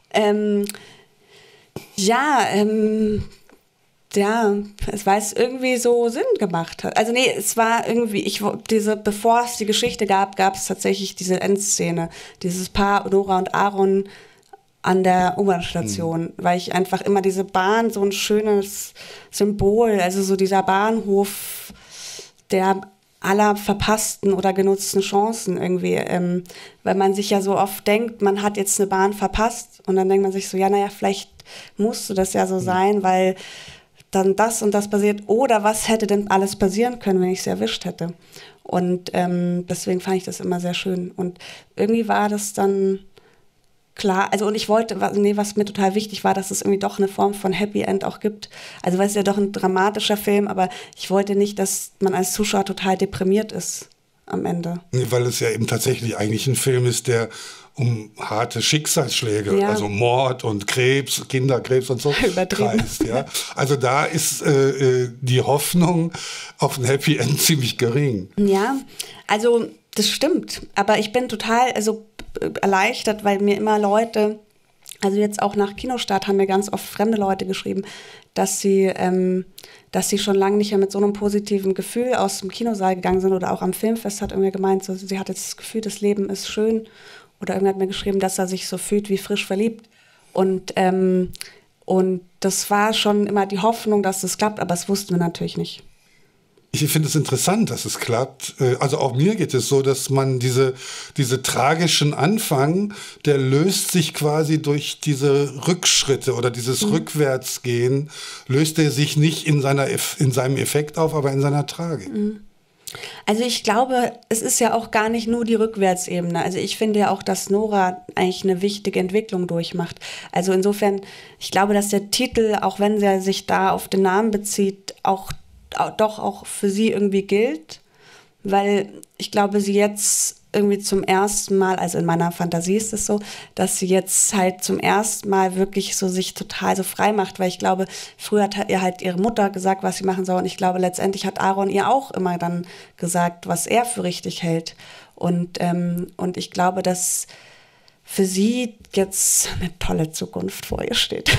Weil es irgendwie so Sinn gemacht hat. Also nee, es war irgendwie, bevor es die Geschichte gab es tatsächlich diese Endszene, dieses Paar Nora und Aaron an der U-Bahn-Station, weil ich einfach immer diese Bahn, so ein schönes Symbol, also so dieser Bahnhof der aller verpassten oder genutzten Chancen irgendwie, weil man sich ja so oft denkt, man hat jetzt eine Bahn verpasst und dann denkt man sich so, ja, naja, vielleicht musste das ja so sein, weil dann das und das passiert oder was hätte denn alles passieren können, wenn ich sie erwischt hätte. Und deswegen fand ich das immer sehr schön und irgendwie war das dann klar, also und ich wollte, was mir total wichtig war, dass es irgendwie doch eine Form von Happy End auch gibt. Also weil es ja doch ein dramatischer Film, aber ich wollte nicht, dass man als Zuschauer total deprimiert ist am Ende. Nee, weil es ja eben tatsächlich eigentlich ein Film ist, der um harte Schicksalsschläge, also Mord und Krebs, Kinderkrebs und so kreist. Ja? Also da ist die Hoffnung auf ein Happy End ziemlich gering. Ja, also das stimmt, aber ich bin total erleichtert, weil mir immer Leute, also jetzt auch nach Kinostart haben mir ganz oft fremde Leute geschrieben, dass sie schon lange nicht mehr mit so einem positiven Gefühl aus dem Kinosaal gegangen sind oder auch am Filmfest hat irgendwer gemeint, so, sie hat jetzt das Gefühl, das Leben ist schön oder irgendwer hat mir geschrieben, dass er sich so fühlt wie frisch verliebt und das war schon immer die Hoffnung, dass das klappt, aber das wussten wir natürlich nicht. Ich finde es interessant, dass es klappt. Also auch mir geht es so, dass man diese tragischen Anfang, der löst sich quasi durch diese Rückschritte oder dieses Rückwärtsgehen, löst er sich nicht in seinem Effekt auf, aber in seiner Tragik. Also ich glaube, es ist ja auch gar nicht nur die Rückwärtsebene. Also ich finde ja auch, dass Nora eigentlich eine wichtige Entwicklung durchmacht. Also insofern, ich glaube, dass der Titel, auch wenn er sich da auf den Namen bezieht, doch auch für sie irgendwie gilt, weil ich glaube, sie jetzt irgendwie zum ersten Mal, also in meiner Fantasie ist es so, dass sie jetzt halt zum ersten Mal wirklich so sich total so frei macht, weil ich glaube, früher hat ihr halt ihre Mutter gesagt, was sie machen soll und ich glaube, letztendlich hat Aaron ihr auch immer dann gesagt, was er für richtig hält und ich glaube, dass für sie jetzt eine tolle Zukunft vor ihr steht.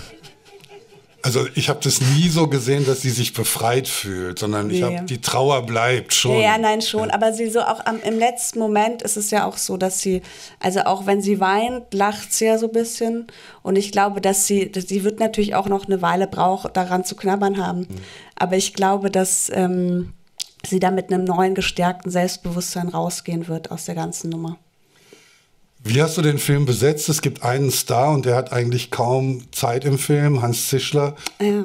Also ich habe das nie so gesehen, dass sie sich befreit fühlt, sondern die Trauer bleibt schon. Ja, nein, schon. Ja. Aber sie so auch im letzten Moment ist es ja auch so, dass sie, also auch wenn sie weint, lacht sie ja so ein bisschen. Und ich glaube, dass sie wird natürlich auch noch eine Weile daran zu knabbern haben. Aber ich glaube, dass sie da mit einem neuen, gestärkten Selbstbewusstsein rausgehen wird aus der ganzen Nummer. Wie hast du den Film besetzt? Es gibt einen Star und der hat eigentlich kaum Zeit im Film, Hans Zischler. Ja.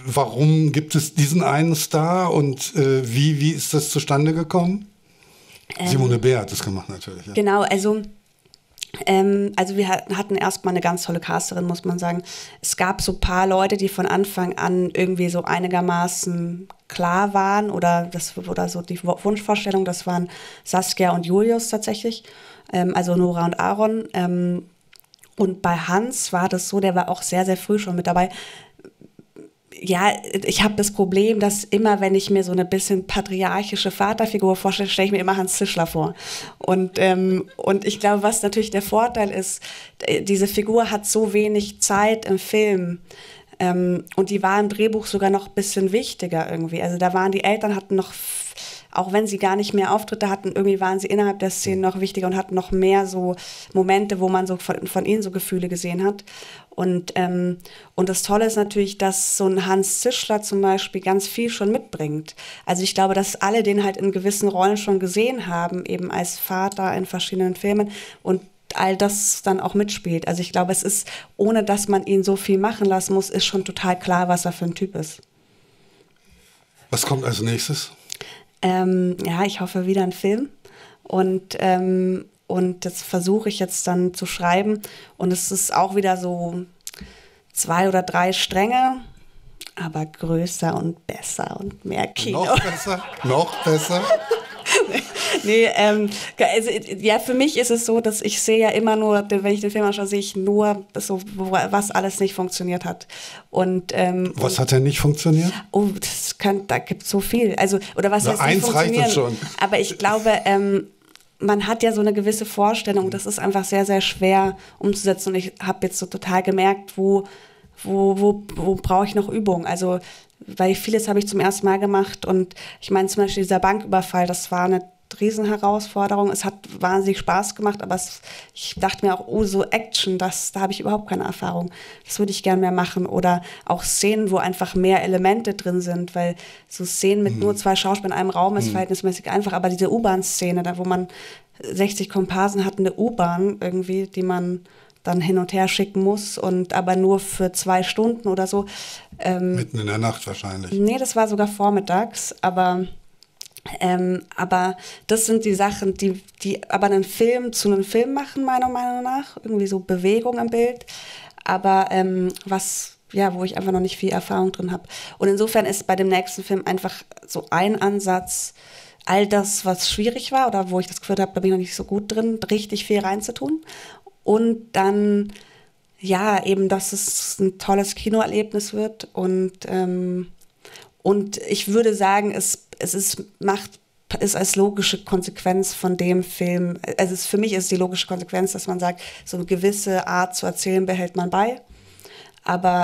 Warum gibt es diesen einen Star und wie ist das zustande gekommen? Simone Bär hat das gemacht natürlich. Ja. Genau, also wir hatten erstmal eine ganz tolle Casterin, muss man sagen. Es gab so ein paar Leute, die von Anfang an irgendwie so einigermaßen klar waren oder so die Wunschvorstellung, das waren Saskia und Julius tatsächlich, also Nora und Aaron. Und bei Hans war das so, der war auch sehr, sehr früh schon mit dabei. Ja, ich habe das Problem, dass immer, wenn ich mir so eine bisschen patriarchische Vaterfigur vorstelle, stelle ich mir immer Hans Zischler vor. Und ich glaube, was natürlich der Vorteil ist, diese Figur hat so wenig Zeit im Film. Und die war im Drehbuch sogar noch ein bisschen wichtiger irgendwie. Also da waren die Eltern, hatten noch, auch wenn sie gar nicht mehr Auftritte hatten, irgendwie waren sie innerhalb der Szene noch wichtiger und hatten noch mehr so Momente, wo man so von ihnen so Gefühle gesehen hat. Und das Tolle ist natürlich, dass so ein Hans Zischler zum Beispiel ganz viel schon mitbringt. Also ich glaube, dass alle den halt in gewissen Rollen schon gesehen haben, eben als Vater in verschiedenen Filmen und all das dann auch mitspielt. Also ich glaube, es ist, ohne dass man ihn so viel machen lassen muss, ist schon total klar, was er für ein Typ ist. Was kommt als nächstes? Ja, ich hoffe wieder ein Film und das versuche ich jetzt dann zu schreiben und es ist auch wieder so 2 oder 3 Stränge, aber größer und besser und mehr Kino. Noch besser. Nee, also, ja, für mich ist es so, dass ich sehe ja immer nur, wenn ich den Film anschaue, sehe ich nur so, was alles nicht funktioniert hat. Und, was hat denn nicht funktioniert? Oh, da gibt es so viel. Also, oder was heißt nicht funktionieren? Reicht schon. Aber ich glaube, man hat ja so eine gewisse Vorstellung, das ist einfach sehr, sehr schwer umzusetzen. Und ich habe jetzt so total gemerkt, wo brauche ich noch Übung? Also, weil vieles habe ich zum ersten Mal gemacht und ich meine zum Beispiel dieser Banküberfall, das war eine Riesenherausforderung. Es hat wahnsinnig Spaß gemacht, aber ich dachte mir auch, oh, so Action, da habe ich überhaupt keine Erfahrung. Das würde ich gern mehr machen. Oder auch Szenen, wo einfach mehr Elemente drin sind, weil so Szenen mit nur 2 Schauspielern in einem Raum ist verhältnismäßig einfach, aber diese U-Bahn-Szene, da wo man 60 Komparsen hat, eine U-Bahn irgendwie, die man dann hin und her schicken muss und aber nur für 2 Stunden oder so. Mitten in der Nacht wahrscheinlich. Nee, das war sogar vormittags, aber das sind die Sachen, die aber einen Film zu einem Film machen, meiner Meinung nach. Irgendwie so Bewegung im Bild, aber wo ich einfach noch nicht viel Erfahrung drin habe. Und insofern ist bei dem nächsten Film einfach so ein Ansatz, all das, was schwierig war oder wo ich das Gefühl habe, da bin ich noch nicht so gut drin, richtig viel reinzutun. Und dann, ja, eben, dass es ein tolles Kinoerlebnis wird. Und ich würde sagen, es ist als logische Konsequenz von dem Film, also für mich ist die logische Konsequenz, dass man sagt, so eine gewisse Art zu erzählen behält man bei. Aber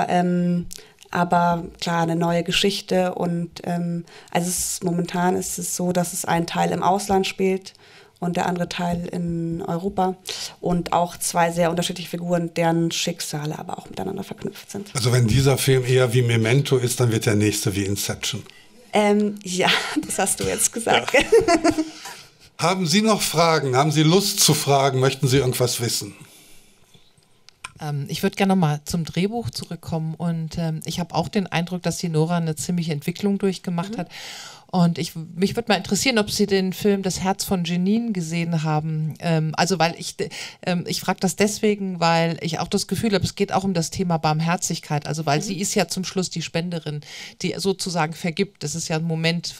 klar, eine neue Geschichte. Und momentan ist es so, dass es ein Teil im Ausland spielt und der andere Teil in Europa und auch 2 sehr unterschiedliche Figuren, deren Schicksale aber auch miteinander verknüpft sind. Also wenn dieser Film eher wie Memento ist, dann wird der nächste wie Inception. Ja, das hast du jetzt gesagt. Ja. Haben Sie noch Fragen? Haben Sie Lust zu fragen? Möchten Sie irgendwas wissen? Ich würde gerne nochmal zum Drehbuch zurückkommen und ich habe auch den Eindruck, dass die Nora eine ziemliche Entwicklung durchgemacht hat. Und mich würde mal interessieren, ob Sie den Film Das Herz von Jenin gesehen haben. Weil ich frage das deswegen, weil ich auch das Gefühl habe, es geht auch um das Thema Barmherzigkeit. Also weil sie ist ja zum Schluss die Spenderin, die sozusagen vergibt. Das ist ja ein Moment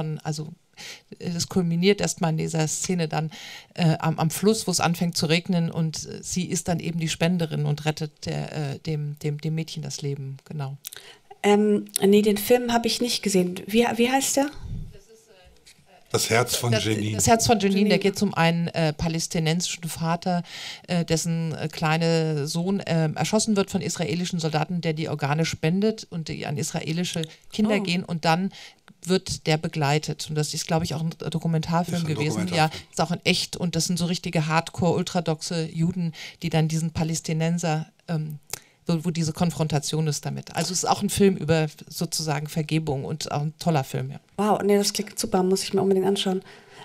das kulminiert erstmal in dieser Szene dann am Fluss, wo es anfängt zu regnen und sie ist dann eben die Spenderin und rettet dem Mädchen das Leben, genau. Nee, den Film habe ich nicht gesehen. Wie heißt der? Das Herz von Jenin. Das Herz von Jenin, der geht um einen palästinensischen Vater, dessen kleiner Sohn erschossen wird von israelischen Soldaten, der die Organe spendet und die an israelische Kinder gehen und dann wird der begleitet. Und das ist, glaube ich, auch ein Dokumentarfilm gewesen. Ja, ist auch in echt und das sind so richtige Hardcore-ultradoxe Juden, die dann diesen Palästinenser wo diese Konfrontation ist damit. Also es ist auch ein Film über sozusagen Vergebung und auch ein toller Film. Ja. Wow, nee, das klingt super, muss ich mir unbedingt anschauen.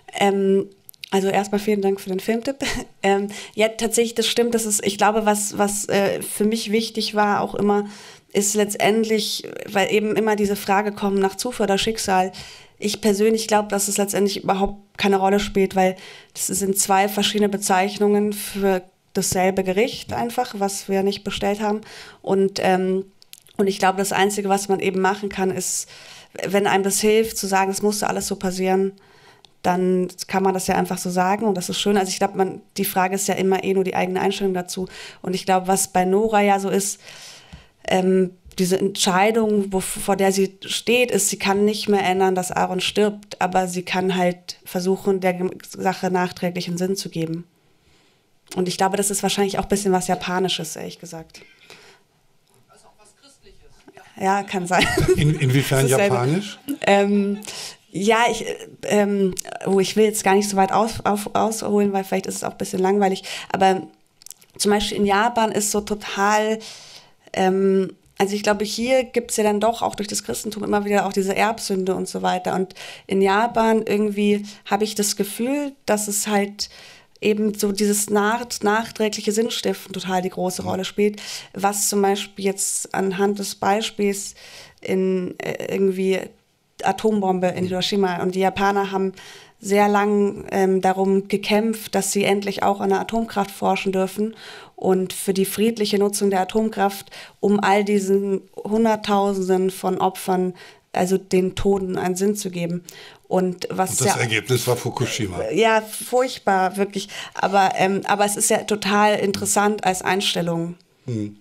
Also erstmal vielen Dank für den Filmtipp. Ja, tatsächlich, das stimmt. Ich glaube, was für mich wichtig war, auch immer, ist letztendlich, weil eben immer diese Frage kommt nach Zufall oder Schicksal, ich persönlich glaube, dass es letztendlich überhaupt keine Rolle spielt, weil das sind 2 verschiedene Bezeichnungen für dasselbe Gericht einfach, was wir nicht bestellt haben. Und ich glaube, das Einzige, was man eben machen kann, ist, wenn einem das hilft, zu sagen, es musste alles so passieren, dann kann man das ja einfach so sagen und das ist schön. Also ich glaube, die Frage ist ja immer nur die eigene Einstellung dazu. Und ich glaube, was bei Nora ja so ist, diese Entscheidung, vor der sie steht, ist, sie kann nicht mehr ändern, dass Aaron stirbt, aber sie kann halt versuchen, der Sache nachträglich einen Sinn zu geben. Und ich glaube, das ist wahrscheinlich auch ein bisschen was Japanisches, ehrlich gesagt. Also auch was Christliches. Ja, kann sein. Inwiefern japanisch? Ja, ich will jetzt gar nicht so weit ausholen, weil vielleicht ist es auch ein bisschen langweilig. Aber zum Beispiel in Japan ist so total, also ich glaube, hier gibt es ja dann doch auch durch das Christentum immer wieder auch diese Erbsünde und so weiter. Und in Japan irgendwie habe ich das Gefühl, dass es halt eben so dieses nachträgliche Sinnstiften total die große Rolle spielt, was zum Beispiel jetzt anhand des Beispiels in irgendwie Atombombe in Hiroshima und die Japaner haben sehr lang darum gekämpft, dass sie endlich auch an der Atomkraft forschen dürfen und für die friedliche Nutzung der Atomkraft, um all diesen Hunderttausenden von Opfern, also den Toten, einen Sinn zu geben. Und das Ergebnis war Fukushima. Ja, furchtbar, wirklich. Aber es ist ja total interessant als Einstellung. Gibt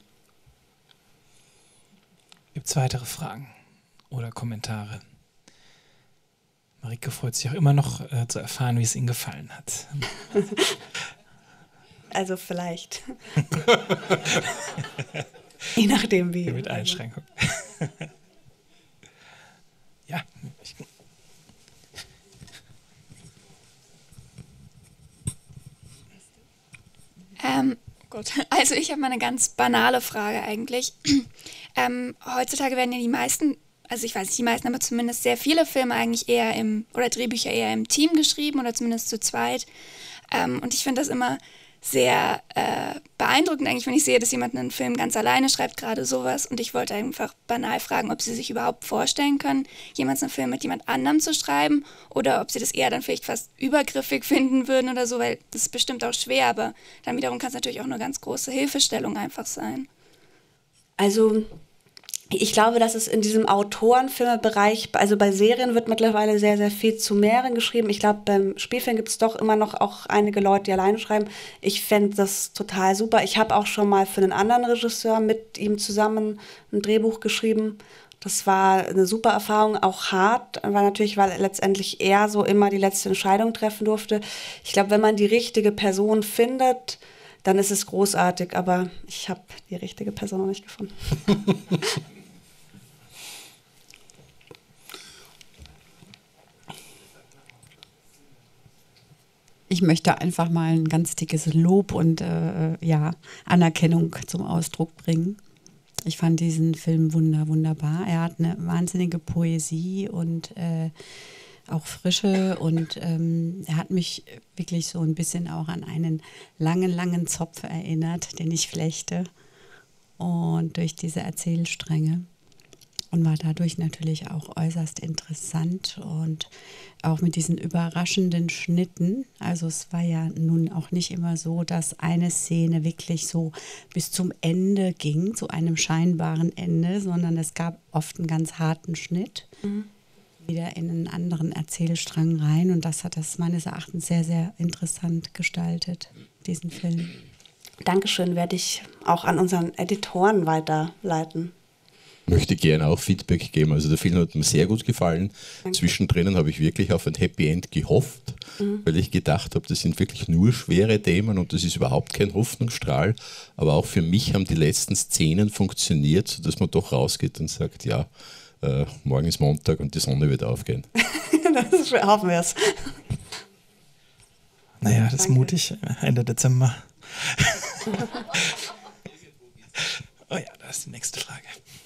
es weitere Fragen oder Kommentare? Marike freut sich auch immer noch zu erfahren, wie es Ihnen gefallen hat. Also vielleicht. Je nachdem wie. Mit Einschränkung. Ja. Gut. Also ich habe mal eine ganz banale Frage eigentlich. Heutzutage werden ja die meisten, also ich weiß nicht die meisten, aber zumindest sehr viele Filme eigentlich eher oder Drehbücher eher im Team geschrieben oder zumindest zu zweit. Und ich finde das immer sehr beeindruckend eigentlich, wenn ich sehe, dass jemand einen Film ganz alleine schreibt, gerade sowas. Und ich wollte einfach banal fragen, ob Sie sich überhaupt vorstellen können, jemals einen Film mit jemand anderem zu schreiben oder ob Sie das eher dann vielleicht fast übergriffig finden würden oder so, weil das ist bestimmt auch schwer, aber dann wiederum kann es natürlich auch eine ganz große Hilfestellung einfach sein. Also ich glaube, dass es in diesem Autorenfilmebereich, also bei Serien wird mittlerweile sehr, sehr viel zu mehreren geschrieben. Ich glaube, beim Spielfilm gibt es doch immer noch auch einige Leute, die alleine schreiben. Ich fände das total super. Ich habe auch schon mal für einen anderen Regisseur mit ihm zusammen ein Drehbuch geschrieben. Das war eine super Erfahrung, auch hart, weil letztendlich er so immer die letzte Entscheidung treffen durfte. Ich glaube, wenn man die richtige Person findet, dann ist es großartig, aber ich habe die richtige Person noch nicht gefunden. Ich möchte einfach mal ein ganz dickes Lob und Anerkennung zum Ausdruck bringen. Ich fand diesen Film wunderbar. Er hat eine wahnsinnige Poesie und auch Frische und er hat mich wirklich so ein bisschen auch an einen langen Zopf erinnert, den ich flechte und durch diese Erzählstränge und war dadurch natürlich auch äußerst interessant und auch mit diesen überraschenden Schnitten. Also es war ja nun auch nicht immer so, dass eine Szene wirklich so bis zum Ende ging, zu einem scheinbaren Ende, sondern es gab oft einen ganz harten Schnitt. Wieder in einen anderen Erzählstrang rein und das hat das meines Erachtens sehr, sehr interessant gestaltet, diesen Film. Dankeschön, werde ich auch an unseren Editoren weiterleiten. Möchte gerne auch Feedback geben. Also der Film hat mir sehr gut gefallen. Danke. Zwischendrin habe ich wirklich auf ein Happy End gehofft, weil ich gedacht habe, das sind wirklich nur schwere Themen und das ist überhaupt kein Hoffnungsstrahl. Aber auch für mich haben die letzten Szenen funktioniert, sodass man doch rausgeht und sagt, ja, morgen ist Montag und die Sonne wird aufgehen. Hoffen wir es. Naja, das ist mutig. Ende Dezember. Oh ja, da ist die nächste Frage.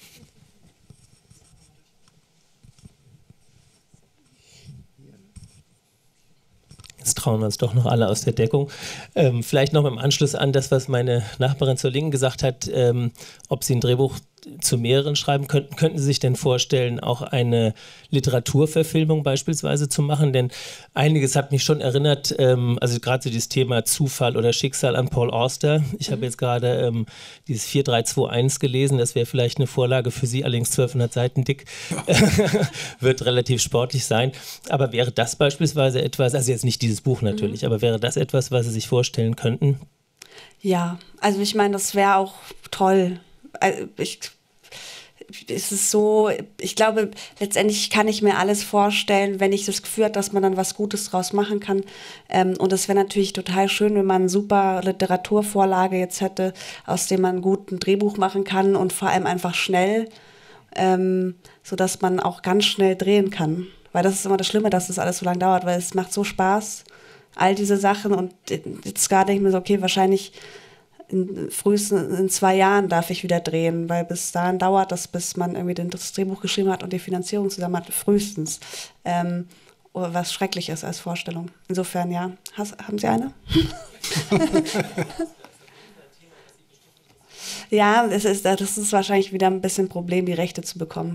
Jetzt trauen wir uns doch noch alle aus der Deckung. Vielleicht noch im Anschluss an das, was meine Nachbarin zur Linken gesagt hat, ob sie ein Drehbuch zu mehreren schreiben könnten. Könnten Sie sich denn vorstellen, auch eine Literaturverfilmung beispielsweise zu machen? Denn einiges hat mich schon erinnert, also gerade so dieses Thema Zufall oder Schicksal an Paul Auster. Ich habe jetzt gerade dieses 4321 gelesen, das wäre vielleicht eine Vorlage für Sie, allerdings 1200 Seiten dick, wird relativ sportlich sein. Aber wäre das beispielsweise etwas, also jetzt nicht dieses Buch natürlich, aber wäre das etwas, was Sie sich vorstellen könnten? Ja, also ich meine, das wäre auch toll. Also es ist so, ich glaube, letztendlich kann ich mir alles vorstellen, wenn ich das Gefühl habe, dass man dann was Gutes draus machen kann. Und es wäre natürlich total schön, wenn man eine super Literaturvorlage jetzt hätte, aus dem man gut ein Drehbuch machen kann und vor allem einfach schnell, sodass man auch ganz schnell drehen kann. Weil das ist immer das Schlimme, dass das alles so lange dauert, weil es macht so Spaß, all diese Sachen. Und jetzt gerade denke ich mir so, okay, wahrscheinlich frühestens in 2 Jahren darf ich wieder drehen, weil bis dahin dauert das, bis man irgendwie das Drehbuch geschrieben hat und die Finanzierung zusammen hat, frühestens. Was schrecklich ist als Vorstellung. Insofern, ja. Haben Sie eine? Ja, das ist wahrscheinlich wieder ein bisschen ein Problem, die Rechte zu bekommen.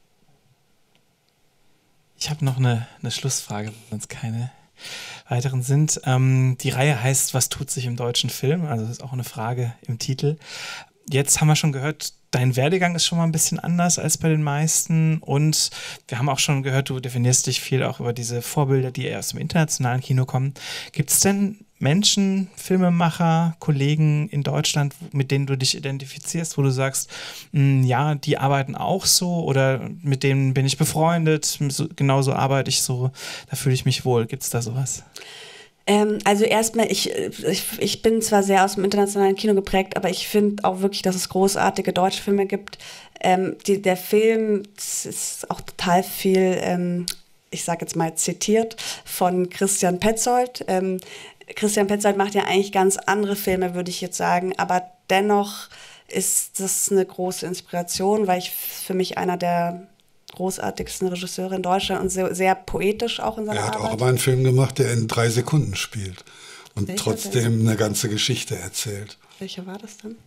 Ich habe noch eine Schlussfrage, wenn es keine weiteren sind. Die Reihe heißt Was tut sich im deutschen Film? Also das ist auch eine Frage im Titel. Jetzt haben wir schon gehört, dein Werdegang ist schon mal ein bisschen anders als bei den meisten und wir haben auch schon gehört, du definierst dich viel auch über diese Vorbilder, die eher aus dem internationalen Kino kommen. Gibt es denn Menschen, Filmemacher, Kollegen in Deutschland, mit denen du dich identifizierst, wo du sagst, ja, die arbeiten auch so oder mit denen bin ich befreundet, genauso arbeite ich so, da fühle ich mich wohl. Gibt es da sowas? Also erstmal, ich bin zwar sehr aus dem internationalen Kino geprägt, aber ich finde auch wirklich, dass es großartige deutsche Filme gibt. Der Film ist auch total viel, ich sage jetzt mal zitiert, von Christian Petzold. Christian Petzold macht ja eigentlich ganz andere Filme, würde ich jetzt sagen, aber dennoch ist das eine große Inspiration, weil ich für mich einer der großartigsten Regisseure in Deutschland und sehr, sehr poetisch auch in seiner Arbeit. Er hat auch aber einen Film gemacht, der in 3 Sekunden spielt und Welcher trotzdem eine ganze Geschichte erzählt. Welcher war das dann?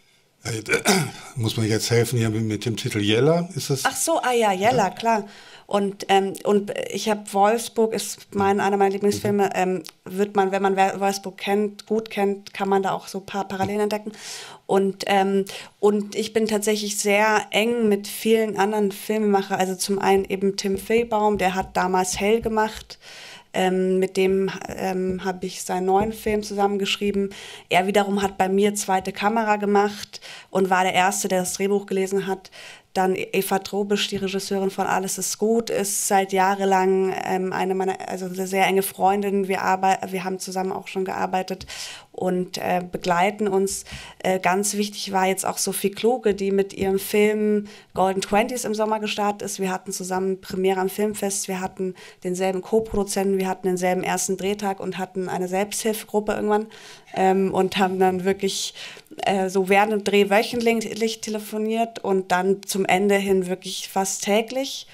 Muss man jetzt helfen hier mit dem Titel Jella? Ist das? Ach so, ja, Jella, klar. Und ich habe Wolfsburg, ist einer meiner Lieblingsfilme, wird man, wenn man Wolfsburg gut kennt, kann man da auch so ein paar Parallelen entdecken. Und ich bin tatsächlich sehr eng mit vielen anderen Filmemachern, also zum einen eben Tim Fehlbaum, der hat damals Hell gemacht. Mit dem habe ich seinen neuen Film zusammengeschrieben. Er wiederum hat bei mir Zweite Kamera gemacht und war der Erste, der das Drehbuch gelesen hat. Dann Eva Trobisch, die Regisseurin von Alles ist gut, ist seit jahrelang eine sehr enge Freundin. Wir haben zusammen auch schon gearbeitet und begleiten uns. Ganz wichtig war jetzt auch Sophie Kluge, die mit ihrem Film Golden Twenties im Sommer gestartet ist. Wir hatten zusammen Premiere am Filmfest, wir hatten denselben Co-Produzenten, wir hatten denselben ersten Drehtag und hatten eine Selbsthilfegruppe irgendwann und haben dann wirklich so während dem Dreh wöchentlich telefoniert und dann zum Ende hin wirklich fast täglich.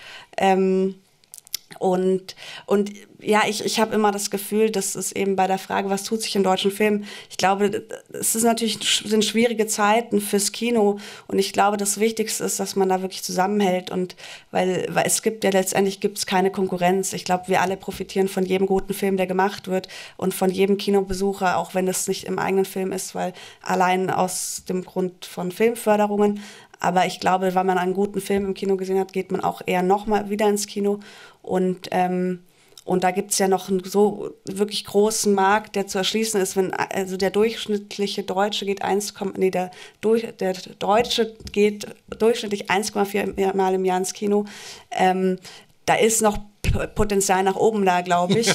Und ja, ich habe immer das Gefühl, dass es eben bei der Frage, was tut sich in deutschen Filmen, ich glaube, sind schwierige Zeiten fürs Kino und ich glaube, das Wichtigste ist, dass man da wirklich zusammenhält und weil es gibt ja letztendlich keine Konkurrenz. Ich glaube, wir alle profitieren von jedem guten Film, der gemacht wird und von jedem Kinobesucher, auch wenn es nicht im eigenen Film ist, weil allein aus dem Grund von Filmförderungen. Aber ich glaube, wenn man einen guten Film im Kino gesehen hat, geht man auch eher nochmal wieder ins Kino. Und da gibt es ja noch einen so wirklich großen Markt, der zu erschließen ist. Also der durchschnittliche Deutsche geht der Deutsche geht durchschnittlich 1,4 Mal im Jahr ins Kino. Da ist noch Potenzial nach oben da, glaube ich.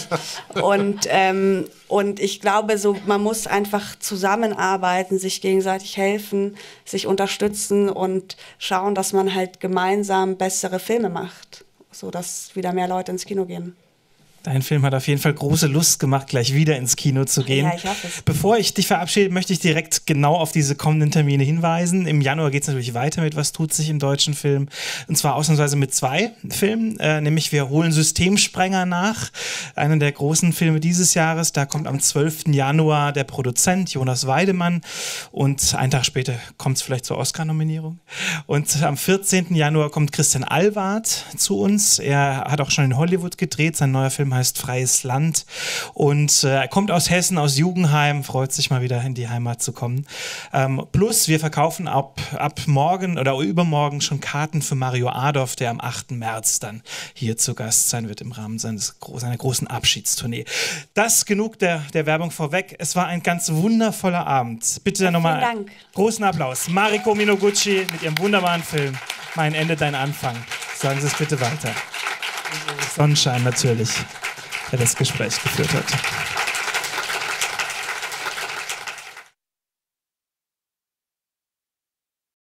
Und ich glaube, man muss einfach zusammenarbeiten, sich gegenseitig helfen, sich unterstützen und schauen, dass man halt gemeinsam bessere Filme macht, sodass wieder mehr Leute ins Kino gehen. Dein Film hat auf jeden Fall große Lust gemacht, gleich wieder ins Kino zu gehen. Ja, ich hoffe es. Bevor ich dich verabschiede, möchte ich direkt genau auf diese kommenden Termine hinweisen. Im Januar geht es natürlich weiter mit Was tut sich im deutschen Film. Und zwar ausnahmsweise mit 2 Filmen. Nämlich wir holen Systemsprenger nach. Einer der großen Filme dieses Jahres. Da kommt am 12. Januar der Produzent Jonas Weidemann. Und einen Tag später kommt es vielleicht zur Oscar-Nominierung. Und am 14. Januar kommt Christian Allward zu uns. Er hat auch schon in Hollywood gedreht. Sein neuer Film heißt Freies Land. Und er kommt aus Hessen, aus Jugendheim, freut sich mal wieder in die Heimat zu kommen. Plus wir verkaufen ab morgen oder übermorgen schon Karten für Mario Adorf, der am 8. März dann hier zu Gast sein wird im Rahmen seiner großen Abschiedstournee. Das genug der Werbung vorweg. Es war ein ganz wundervoller Abend. Bitte dann nochmal großen Applaus. Mariko Minoguchi mit ihrem wunderbaren Film Mein Ende, dein Anfang. Sagen Sie es bitte weiter. Sonnenschein natürlich, der das Gespräch geführt hat.